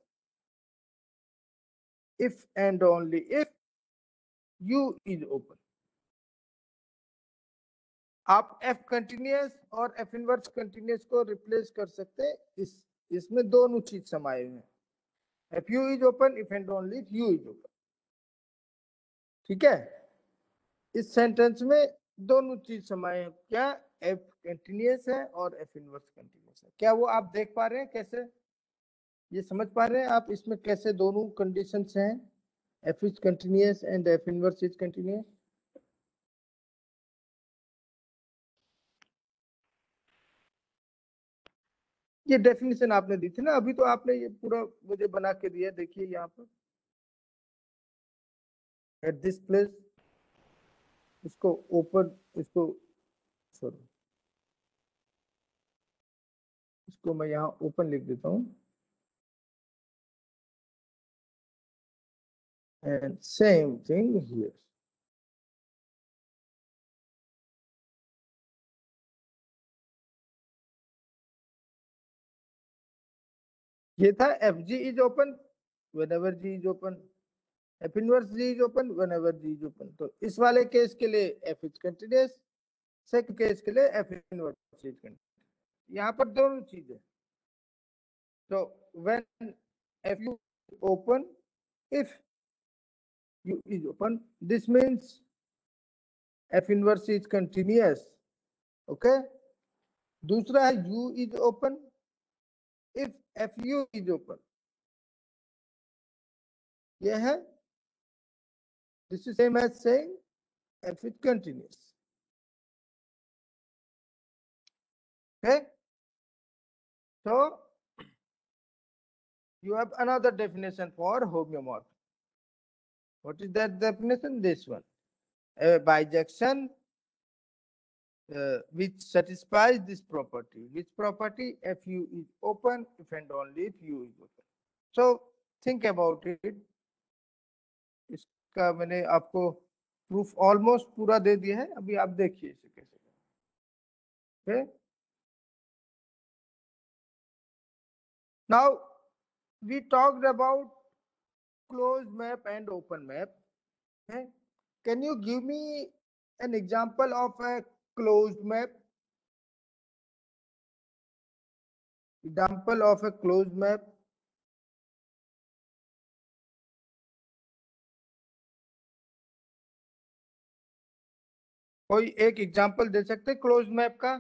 if and only if U is open. आप F कंटिन्यूअस और F इनवर्स कंटिन्यूअस को रिप्लेस कर सकते हैं, इसमें दोनों चीज समाये हुए हैं। If U is open if and only if U is open। ठीक है, इस सेंटेंस में दोनों चीज समाये हैं, क्या F कंटिन्यूअस है और F इनवर्स कंटिन्यूअस है। क्या वो आप देख पा रहे हैं, कैसे ये समझ पा रहे हैं आप इसमें कैसे दोनों कंडीशंस हैं, F is continuous and F inverse is continuous। ये डेफिनेशन आपने दी थी ना अभी, तो आपने ये पूरा मुझे बना के दिया, देखिए यहाँ पर एट दिस प्लेस, इसको ओपन, इसको सॉरी, इसको मैं यहाँ ओपन लिख देता हूँ, एंड सेम थिंग हियर। ये था f g is open whenever g is open, f inverse g is open whenever g is open. तो इस वाले केस के लिए f is continuous, second case के लिए एफ इनवर्स इज कंटिन्यूअस। यहाँ पर दोनों चीजें। तो when f you open if U is open, this means F inverse is continuous। okay, दूसरा है U is open if FU is open, यह है, this is same as saying F is continuous। okay, so you have another definition for homeomorphism। what is that definition? This one, a bijection which satisfies this property, which property? Fu is open if and only if U is open। so think about it। इसका मैंने आपको proof almost पूरा दे दिया है, अभी आप देखिए इसे कैसे करें। okay, now we talked about closed map and open map। okay, can you give me an example of a closed map? example of a closed map। कोई एक एग्जांपल दे सकते क्लोज मैप का?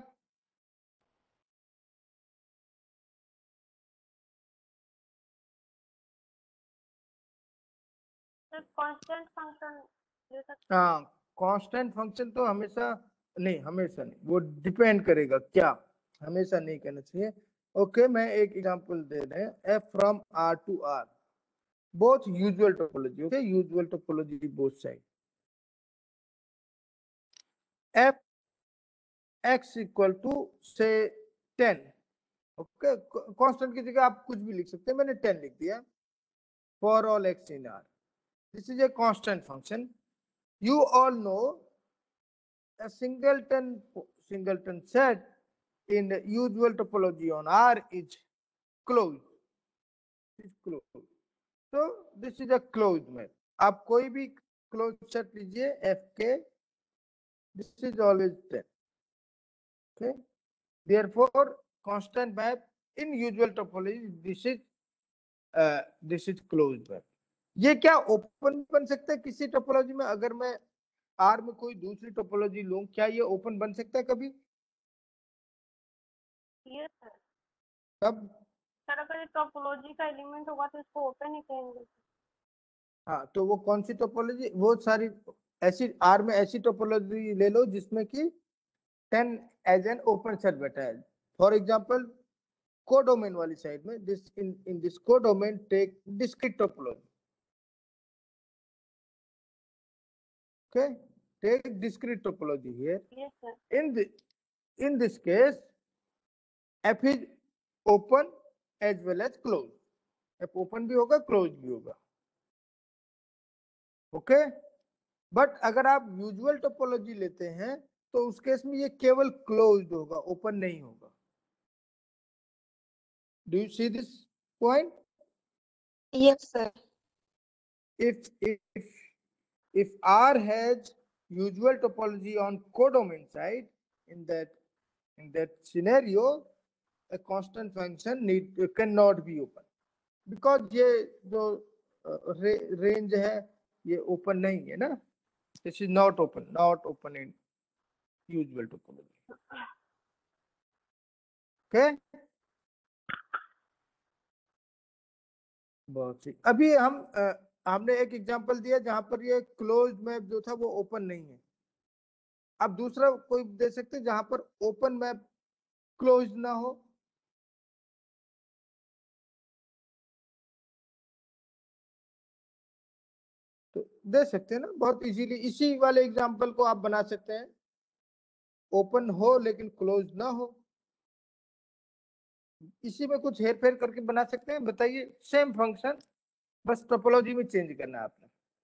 कांस्टेंट फंक्शन दे सकते हैं। हाँ, constant function तो हमेशा नहीं, हमेशा नहीं, वो डिपेंड करेगा क्या, हमेशा नहीं कहना चाहिए। ओके, मैं एक एग्जांपल दे रहे हैं, f from R to R, both usual topology। okay, usual topology both side, f x equal to say 10। ओके, कांस्टेंट की जगह आप कुछ भी लिख सकते हैं, मैंने 10 लिख दिया। For all x in R, this is a constant function। you all know a singleton set in the usual topology on R is closed। so this is a closed map। आप कोई भी closed set लीजिए f के, this is always 10। okay, therefore constant map in usual topology, this is closed map। ये क्या open बन सकता है किसी टोपोलॉजी में? अगर मैं आर में कोई दूसरी टोपोलॉजी लूं, क्या ये ओपन बन सकता है कभी? Yes sir. कब? सर अगर टोपोलॉजी का एलिमेंट होगा तो इसको ओपन ही कहेंगे। हाँ, तो वो कौन सी टोपोलॉजी, वो सारी ऐसी आर में ऐसी टोपोलॉजी ले लो जिसमें कि 10 एज एन ओपन सेट बैठा है। फॉर एग्जांपल कोडोमेन वाली साइड में, this in this codomain take discrete topology. Okay, take discrete topology here. Yes, sir. In this case, F is open as well as closed. F open भी होगा, closed भी होगा. Okay, but अगर आप usual topology लेते हैं तो उस केस में ये केवल क्लोज्ड होगा, ओपन नहीं होगा. Do you see this point? Yes, sir. If R has usual topology on codomain side, in that scenario, a constant function cannot be open, because ये जो range है ये open नहीं है ना. This is not open in usual topology. Okay. बहुत ठीक. अभी हमने एक एग्जांपल दिया जहां पर ये क्लोज्ड मैप जो था वो ओपन नहीं है. अब दूसरा कोई दे सकते हैं जहां पर ओपन मैप क्लोज ना हो. तो दे सकते हैं ना बहुत इजीली. इसी वाले एग्जांपल को आप बना सकते हैं, ओपन हो लेकिन क्लोज ना हो. इसी में कुछ हेर फेर करके बना सकते हैं. बताइए, सेम फंक्शन, बस टोपोलॉजी में चेंज करना है आपने.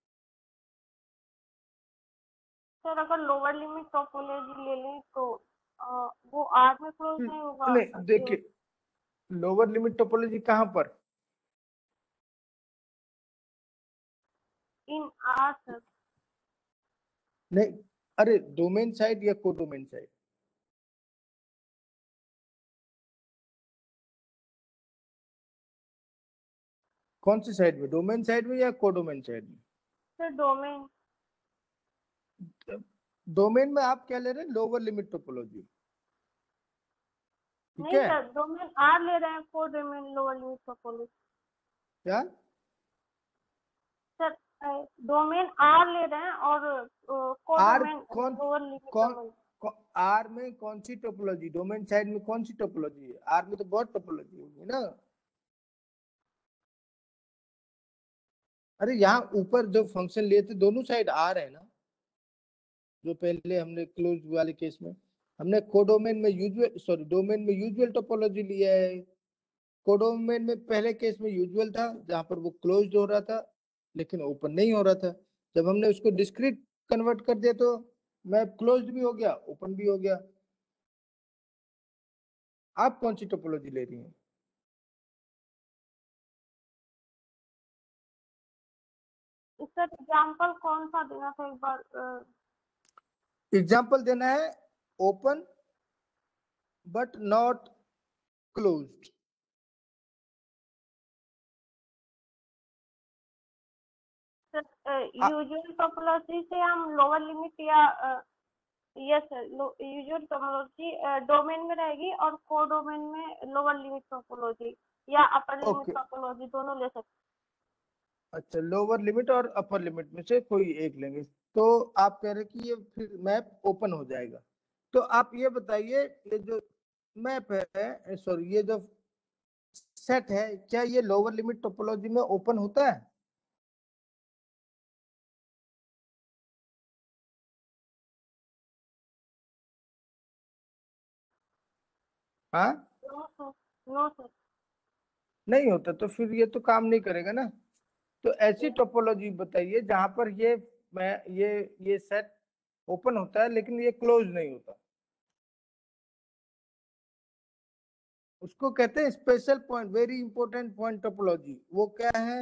सर अगर लोअर लिमिट टोपोलॉजी ले लें तो वो आर में क्लोज नहीं होगा. नहीं, देखिए लोअर लिमिट टोपोलॉजी कहां पर? In R sir. नहीं, अरे डोमेन साइड या कोडोमेन साइड? कौन सी साइड में, डोमेन साइड में या कोडोमेन साइड में? Sir domain. डोमेन में आप क्या ले रहे हैं? Lower limit topology. ठीक नहीं है. सर, डोमेन आर ले रहे हैं, कोडोमेन लोअर लिमिट टोपोलॉजी. क्या सर डोमेन आर ले रहे हैं और कोडोमेन कौन- लोअर लिमिट कौन टोपोलॉजी. आर में कौन सी टोपोलॉजी? डोमेन साइड में कौन सी टोपोलॉजी है? आर में तो बहुत टोपोलॉजी होगी ना. अरे यहाँ ऊपर जो फंक्शन लिए थे दोनों साइड आर है ना. जो पहले हमने क्लोज वाले केस में हमने कोडोमेन में डोमेन में यूजुअल टोपोलॉजी लिया है. कोडोमेन में पहले केस में यूजुअल था जहां पर वो क्लोज्ड हो रहा था लेकिन ओपन नहीं हो रहा था. जब हमने उसको डिस्क्रीट कन्वर्ट कर दिया तो मैप क्लोज्ड भी हो गया, ओपन भी हो गया. आप कौन सी टोपोलॉजी ले रही हैं? सर एग्जांपल कौन सा देना था एक बार? एग्जाम्पल देना है open but not closed. Sir usual topology से हम लोअर लिमिट या yes sir usual topology domain में रहेगी और कोडोमेन में लोअर लिमिट टोपोलॉजी या अपर लिमिट Okay. टोपोलॉजी दोनों ले सकते. अच्छा, लोअर लिमिट और अपर लिमिट में से कोई एक लेंगे. तो आप कह रहे हैं कि ये फिर मैप ओपन हो जाएगा. तो आप ये बताइए, ये जो मैप है, सॉरी ये जो सेट है, क्या ये लोअर लिमिट टोपोलॉजी में ओपन होता है? हाँ, नो सर. नहीं होता. तो फिर ये तो काम नहीं करेगा ना. तो ऐसी टोपोलॉजी बताइए जहां पर ये सेट ओपन होता है लेकिन ये क्लोज नहीं होता. उसको कहते हैं special point, very important point topology. वो क्या है?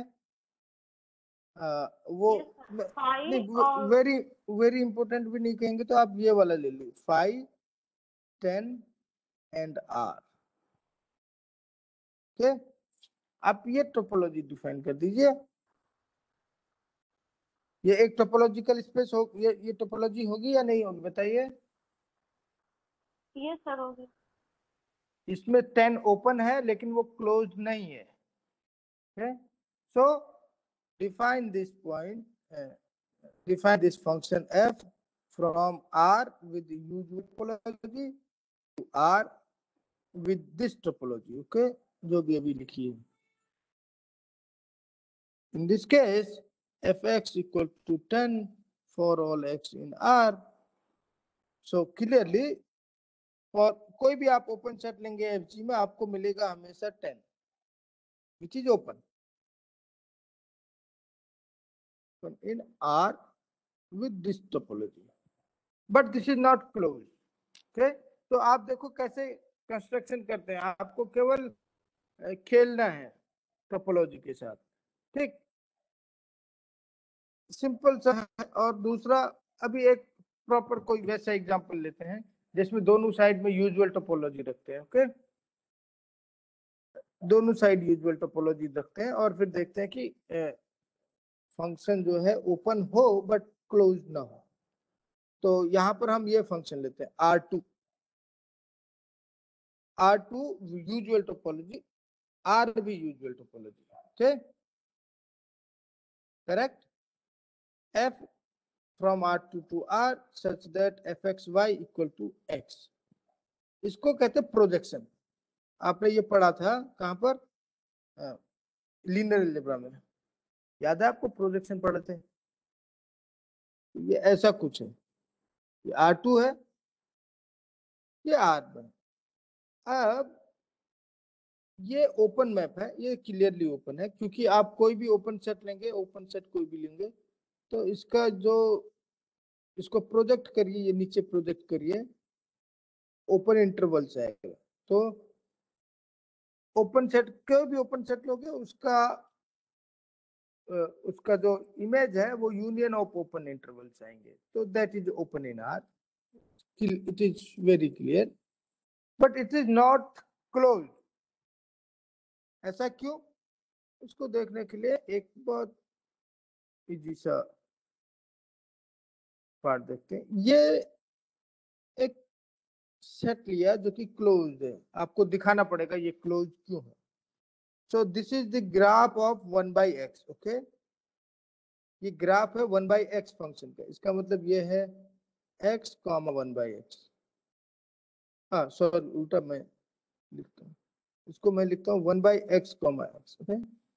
वो नहीं, वेरी वेरी इंपॉर्टेंट भी नहीं कहेंगे तो आप ये वाला ले लो, 5, 10 एंड आर. ओके, आप ये टोपोलॉजी डिफाइन कर दीजिए. ये एक टोपोलॉजिकल स्पेस हो, ये टोपोलॉजी होगी या नहीं होगी बताइए. ये सर होगी. इसमें 10 ओपन है लेकिन वो क्लोज नहीं है. सो define this point, define this function f from R with the usual topology to R with this topology. Okay, जो भी अभी लिखी है. In this case, fx equal to 10 for all x in R. So clearly, for कोई भी आप open set लेंगे fg में आपको मिलेगा हमेशा 10, which is open in R with this topology, but this is not closed. Okay, तो आप देखो कैसे कंस्ट्रक्शन करते हैं, आपको केवल खेलना है टोपोलॉजी के साथ. ठीक, सिंपल सा है. और दूसरा, अभी एक प्रॉपर कोई वैसा एग्जांपल लेते हैं जिसमें दोनों साइड में यूजुअल टोपोलॉजी रखते हैं. ओके, दोनों साइड यूजुअल टोपोलॉजी रखते हैं और फिर देखते हैं कि फंक्शन जो है ओपन हो बट क्लोज ना हो. तो यहाँ पर हम ये फंक्शन लेते हैं R2 यूजुअल टोपोलॉजी, R भी usual topology. Okay, correct. F from R2 to R such that fxy equal to x. इसको कहते हैं प्रोजेक्शन. आपने ये पढ़ा था कहां पर, लीनियर अलजेब्रा में. याद है आपको, प्रोजेक्शन पढ़े थे. ये ऐसा कुछ है, ये R2 है, ये R1. अब ये ओपन मैप है, ये क्लियरली ओपन है क्योंकि आप कोई भी ओपन सेट लेंगे, ओपन सेट कोई भी लेंगे तो इसका जो, इसको प्रोजेक्ट करिए, ये नीचे प्रोजेक्ट करिए, ओपन इंटरवल से आएगा. तो ओपन सेट, कोई भी ओपन सेट लोगे उसका जो इमेज है वो यूनियन ऑफ ओपन इंटरवल से आएंगे. तो that is open in R. It is very clear, but it is not close. ऐसा क्यों? इसको देखने के लिए एक बहुत इजी सा पार्ट देखते हैं. ये एक सेट लिया जो कि क्लोज्ड है, आपको दिखाना पड़ेगा ये क्लोज क्यों है. So this is the graph of 1/x. Okay, ये ग्राफ है 1/x फंक्शन का. इसका मतलब ये है x, 1/x. हाँ सॉरी, उल्टा मैं लिखता हूँ, इसको मैं लिखता हूँ 1/x, x. Okay,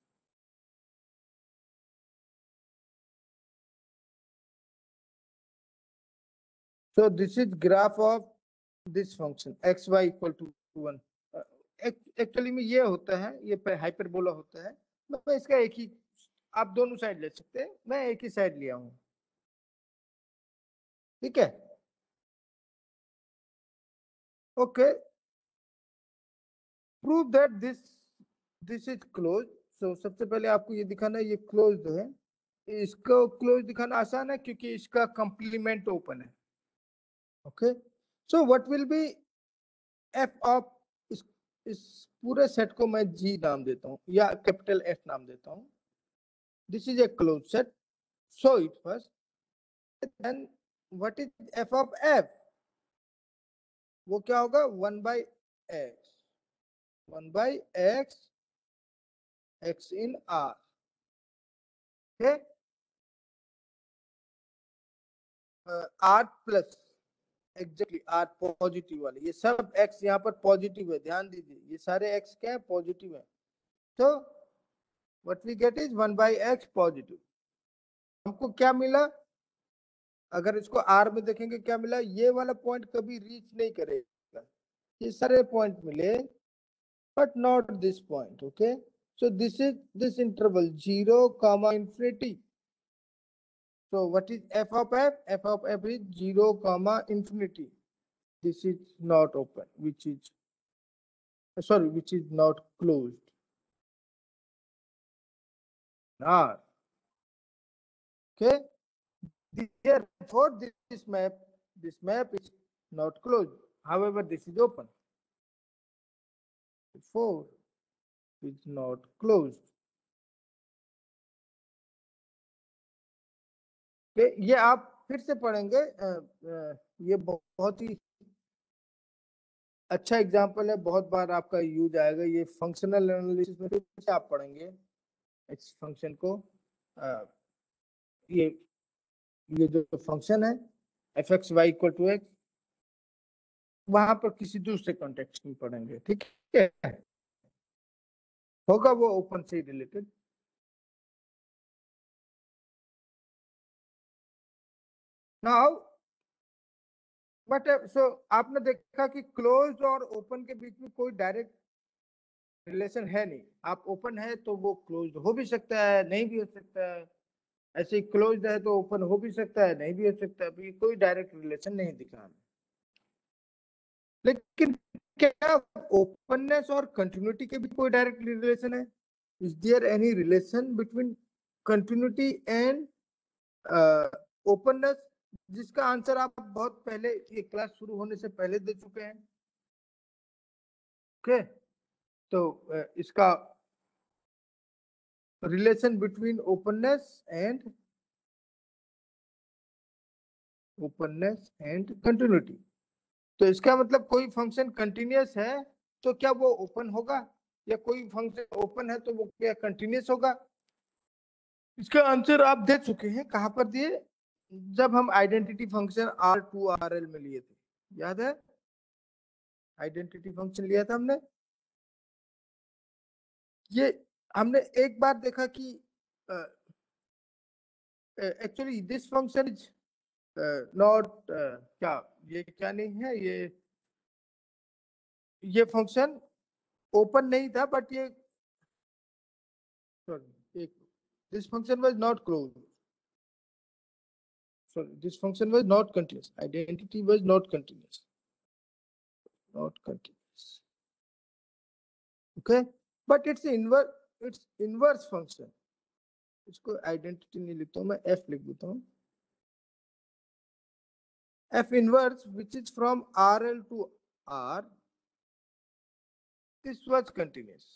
so this is graph of this function xy equal to 1. Actually में ये होता है, ये हाइपरबोला होता है. मैं इसका एक ही, आप दोनों साइड ले सकते हैं, मैं एक ही साइड लिया हूं. ठीक है, okay. Prove that this is close. So सबसे पहले आपको ये दिखाना है ये क्लोज्ड है. इसको क्लोज दिखाना आसान है क्योंकि इसका कंप्लीमेंट ओपन है. Okay, so what will be F of इस पूरे सेट को मैं G नाम देता हूं या कैपिटल F नाम देता हूं. This is a close set. So it first, then what is f of f? वो क्या होगा? 1/x, 1/x, x in R. Okay, R plus, exactly R positive वाले, ये सब x यहाँ पर पॉजिटिव है. ध्यान दीजिए, ये सारे x क्या है? पॉजिटिव है. तो what we get is 1/x positive. हमको क्या मिला? अगर इसको R में देखेंगे क्या मिला? ये वाला पॉइंट कभी रीच नहीं करेगा. ये सारे पॉइंट मिले but not this point. Okay, so this interval 0, infinity. So what is f of f? F of f is 0, infinity. This is not open, which is which is not closed. R. Okay, therefore this map is not closed. However, this is open. Therefore is not closed. ये आप फिर से पढ़ेंगे. ये बहुत ही अच्छा example है, बहुत बार आपका यूज आएगा. ये फंक्शनल एनालिसिस में फिर से आप पढ़ेंगे इस फंक्शन को. ये जो फंक्शन है F X Y equal to X, वहां पर किसी दूसरे कॉन्टेक्स्ट में पढ़ेंगे, ठीक है, होगा वो ओपन से रिलेटेड। नाउ बट सो आपने देखा कि क्लोज और ओपन के बीच में कोई डायरेक्ट रिलेशन है नहीं। आप ओपन है तो वो क्लोज हो भी सकता है, नहीं भी हो सकता है, ऐसे ही क्लोज है तो ओपन हो भी सकता है, नहीं भी हो सकता है, अभी कोई डायरेक्ट रिलेशन नहीं दिखा हमें। लेकिन क्या ओपननेस और कंटिन्यूटी के बीच कोई डायरेक्ट रिलेशन है? Is there any relation between continuity and openness? जिसका आंसर आप बहुत पहले, ये क्लास शुरू होने से पहले दे चुके हैं। ओके, तो इसका relation between openness and continuity, तो इसका मतलब कोई फंक्शन कंटिन्यूअस है तो क्या वो ओपन होगा, या कोई फंक्शन ओपन है तो वो क्या कंटिन्यूअस होगा? इसका आंसर आप दे चुके हैं। कहां पर दिए? जब हम आइडेंटिटी फंक्शन R2RL में लिए थे, याद है? आइडेंटिटी फंक्शन लिया था हमने। ये हमने एक बार देखा कि actually this function is not, क्या ये क्या नहीं है, ये फंक्शन ओपन नहीं था, बट ये sorry, this function was not closed. Sorry, this function was not continuous. Identity was not continuous. Not continuous. Okay, but it's inverse function. इसको आइडेंटिटी नहीं लिखता हूं मैं, f लिख देता हूं। f inverse which is from RL to R, this was continuous.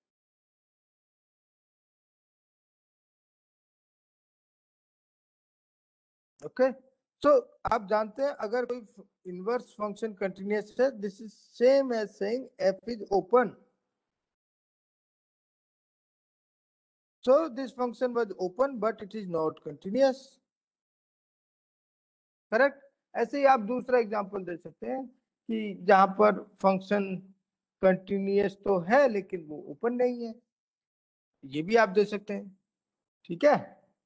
Okay, so आप जानते हैं अगर कोई इनवर्स फंक्शन कंटिन्यूअस है, this is same as saying f is open. So this function was open but it is not continuous. Correct? ऐसे ही आप दूसरा example दे सकते हैं कि जहां पर फंक्शन कंटिन्यूअस तो है लेकिन वो ओपन नहीं है, ये भी आप दे सकते हैं, ठीक है?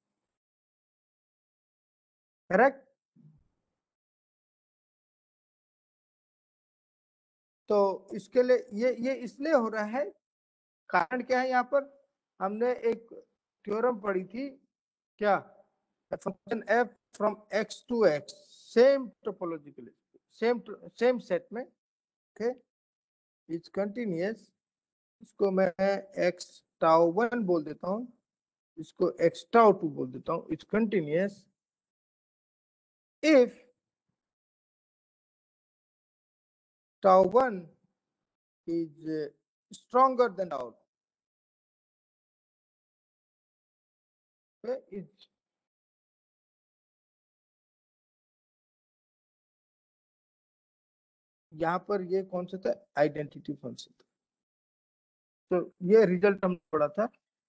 करेक्ट? तो इसके लिए ये इसलिए हो रहा है, कारण क्या है? यहाँ पर हमने एक थ्योरम पढ़ी थी, क्या? Function f from x to x, same topologically, same set में, okay, is continuous। इसको मैं x tau 1 बोल देता हूँ, इसको x tau 2 बोल देता हूँ। It's continuous if tau 1 is stronger than tau 2. Okay, यहाँ पर ये कौन सा था? आइडेंटिटी फंक्शन था। तो ये रिजल्ट हमने पढ़ा था।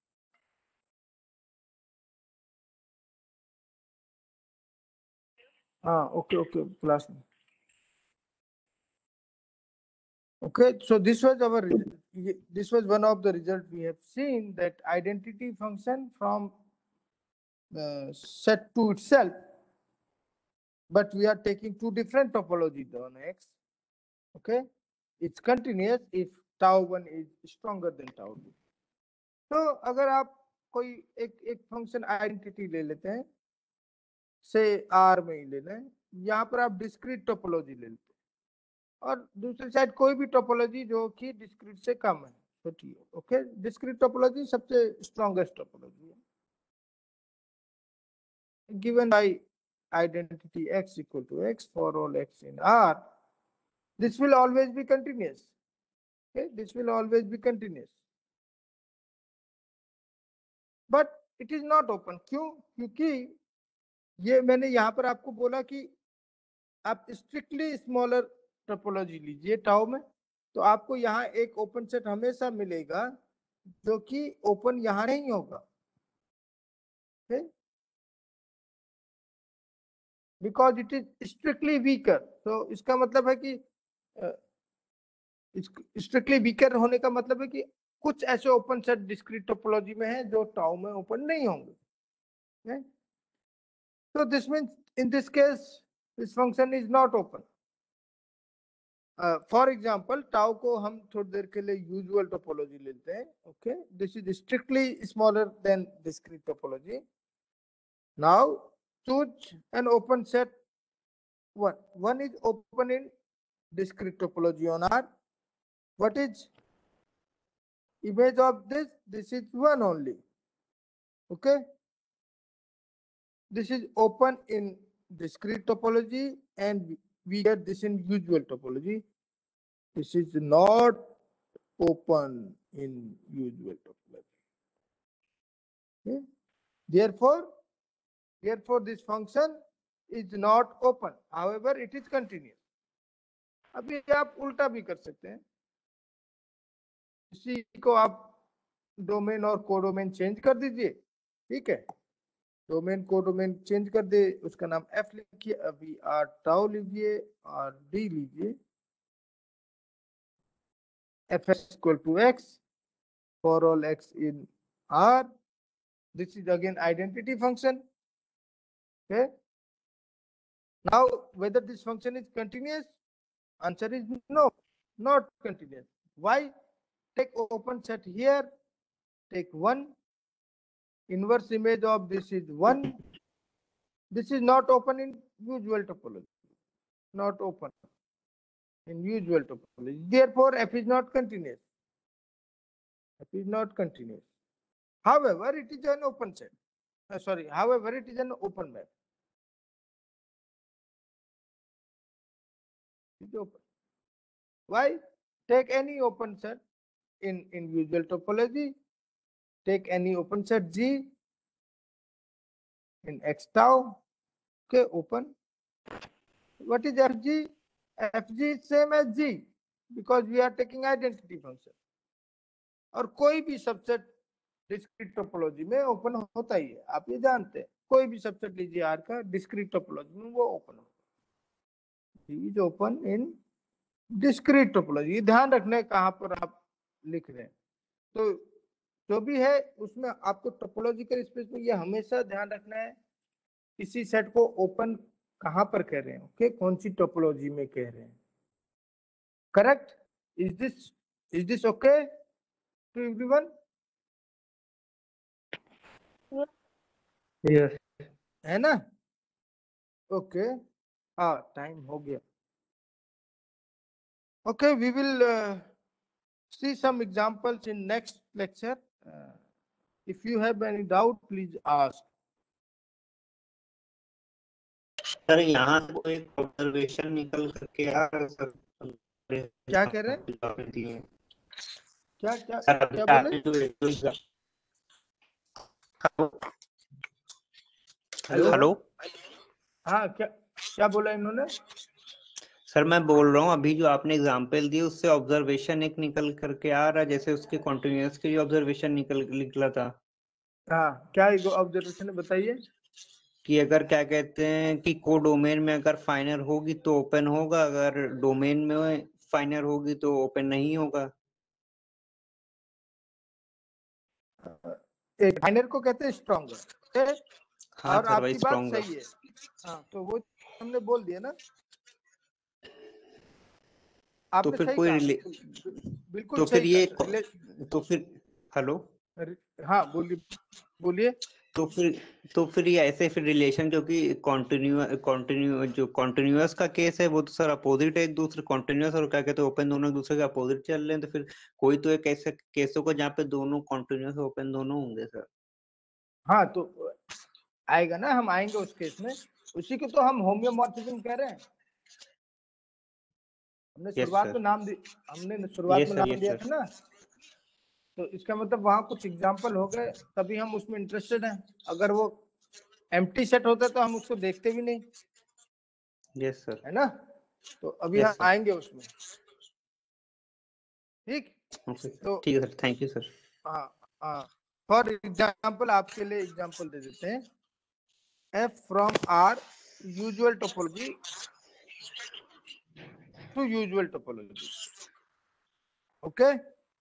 हाँ, ओके क्लास में। Okay, so this was our this was one of the results we have seen, that identity function from set 2 itself, but we are taking two different topologies on X. Okay, it's continuous if tau 1 is stronger than tau 2. तो अगर आप कोई एक function identity ले लेते हैं, से R में ही ले लें, यहाँ पर आप डिस्क्रीट टोपोलॉजी ले लेते हैं, और दूसरी साइड कोई भी टोपोलॉजी जो कि डिस्क्रीट से कम है, छोटी है। ओके, डिस्क्रीट टोपोलॉजी सबसे स्ट्रॉन्गेस्ट टोपोलॉजी है। Given by identity x equal to x for all x in R, this will always be continuous. Okay, this will always be continuous, but it is not open. क्यों? क्योंकि ये मैंने यहाँ पर आपको बोला कि आप स्ट्रिक्टली स्मॉलर टोपोलॉजी लीजिए टाउ में, तो आपको यहाँ एक ओपन सेट हमेशा मिलेगा जो कि ओपन यहाँ नहीं होगा। okay, because it is strictly weaker. So इसका मतलब है कि स्ट्रिक्टली वीकर होने का मतलब है कि कुछ ऐसे ओपन सेट डिस्क्रीट टोपोलॉजी में है जो टाउ में ओपन नहीं होंगे. So this means in this case this function is not open. For example, tau को हम थोड़ी देर के लिए यूजुअल टोपोलॉजी लेते हैं. Okay, this is strictly smaller than discrete topology. Now choose an open set. One is open in discrete topology on R. What is image of this? This is one only. Okay, this is open in discrete topology and we get this in usual topology. This is not open in usual topology. Okay? Therefore this function is not open. However, it is continuous. अभी आप उल्टा भी कर सकते हैं. इसी को आप डोमेन और कोडोमेन चेंज कर दीजिए. ठीक है, डोमेन कोडोमेन चेंज कर दे, उसका नाम f लिखिए, अभी r टाउ लीजिए और d लीजिए. fs equal to x for all x in R. This is again identity function. Okay. Now whether this function is continuous, answer is no, not continuous. Why? Take open set here, take 1, inverse image of this is 1. This is not open in usual topology, not open in usual topology. Therefore f is not continuous. F is not continuous. However, it is an open set. However, it is an open map. It's open. Why? Take any open set in usual topology. Take any open set G in X tau. Okay, open. What is FG? FG is same as G because we are taking identity function. और कोई भी subset discrete topology में open होता ही है, आप ये जानते हैं. कोई भी सबसेट लीजिए R का डिस्क्रीट टोपोलॉजी में वो ओपन होता है. Is open in discrete topology. ध्यान रखना कहाँ पर आप लिख रहे हैं. तो जो भी है उसमें आपको टोपोलॉजिकल स्पेस में ये हमेशा ध्यान रखना है किसी सेट को ओपन कहाँ पर कह रहे हैं. ओके, कौन सी टोपोलॉजी में कह रहे हैं. Correct? Is this okay to everyone? Yes. है ना? ओके, हाँ टाइम हो गया. Okay, we will see some examples in next lecture. If you have any doubt, please ask. Sir यहाँ से कोई ऑब्जर्वेशन निकल करके आ रहा है सर. क्या कह रहे हैं? क्या क्या सर क्या बोले? हेलो. हाँ, क्या बोला इन्होंने? सर मैं बोल रहा हूँ अभी जो आपने एग्जांपल दी उससे ऑब्जर्वेशन एक निकल करके आ रहा है, जैसे उसके कॉन्टिन्यूअस के ऑब्जर्वेशन निकला था. हाँ, क्या ऑब्जर्वेशन है बताइए. कि अगर क्या कहते हैं कि को डोमेन में अगर फाइनल होगी तो ओपन होगा, अगर डोमेन में फाइनल होगी तो ओपन नहीं होगा. एक फाइनल को कहते हैं स्ट्रॉन्गर. हाँ और सर, आपकी बात स्ट्रॉन्गर. सही है. हाँ, तो वो हमने बोल दिया ना. तो आपने फिर सही कोई कहा, बिल्कुल तो सही फिर ये कहा. तो फिर हेलो. हाँ बोलिए. तो फिर ये ऐसे फिर रिलेशन जो कि कॉन्टिन्यूअस का केस है वो तो सर अपोजिट है एक दूसरे. कॉन्टिन्यूअस और क्या कहते हैं ओपन दोनों एक दूसरे के अपोजिट चल रहे हैं. तो फिर कोई तो एक ऐसे केस होगा जहाँ पे दोनों कॉन्टिन्यूअस ओपन दोनों होंगे सर. हाँ, तो आएगा ना, हम आएंगे उस केस में. उसी को तो हम होमियोमॉर्फिज्म कह रहे हैं. हमने शुरुआत में नाम दिया था ना. तो इसका मतलब वहां कुछ एग्जांपल हो गए तभी हम उसमें इंटरेस्टेड हैं. अगर वो एम्प्टी सेट होता तो हम उसको देखते भी नहीं. Yes sir. है ना? तो अभी हम आएंगे उसमें. ठीक. तो ठीक है सर, थैंक यू सर. हाँ. फॉर एग्जाम्पल आपके लिए एग्जाम्पल दे देते हैं, f from R usual topology to usual topology. Okay,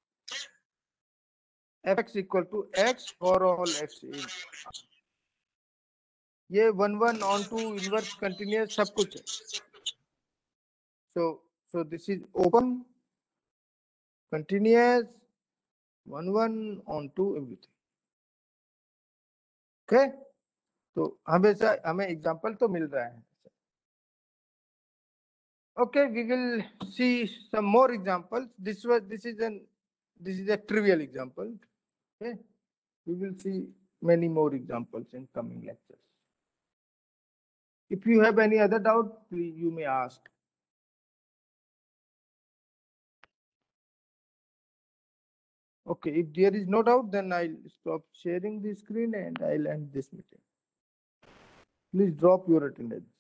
fx equal to x for all x in R. ये 1 1 on to inverse continuous सब कुछ है. So this is open, continuous, 1 1 on to everything. Okay, तो हमेशा हमें example तो मिल रहा है. Okay, we will see some more examples. This is a trivial example. Okay, we will see many more examples in coming lectures. If you have any other doubt, please you may ask. Okay, if there is no doubt, then I'll stop sharing the screen and I'll end this meeting. Please drop your attendance.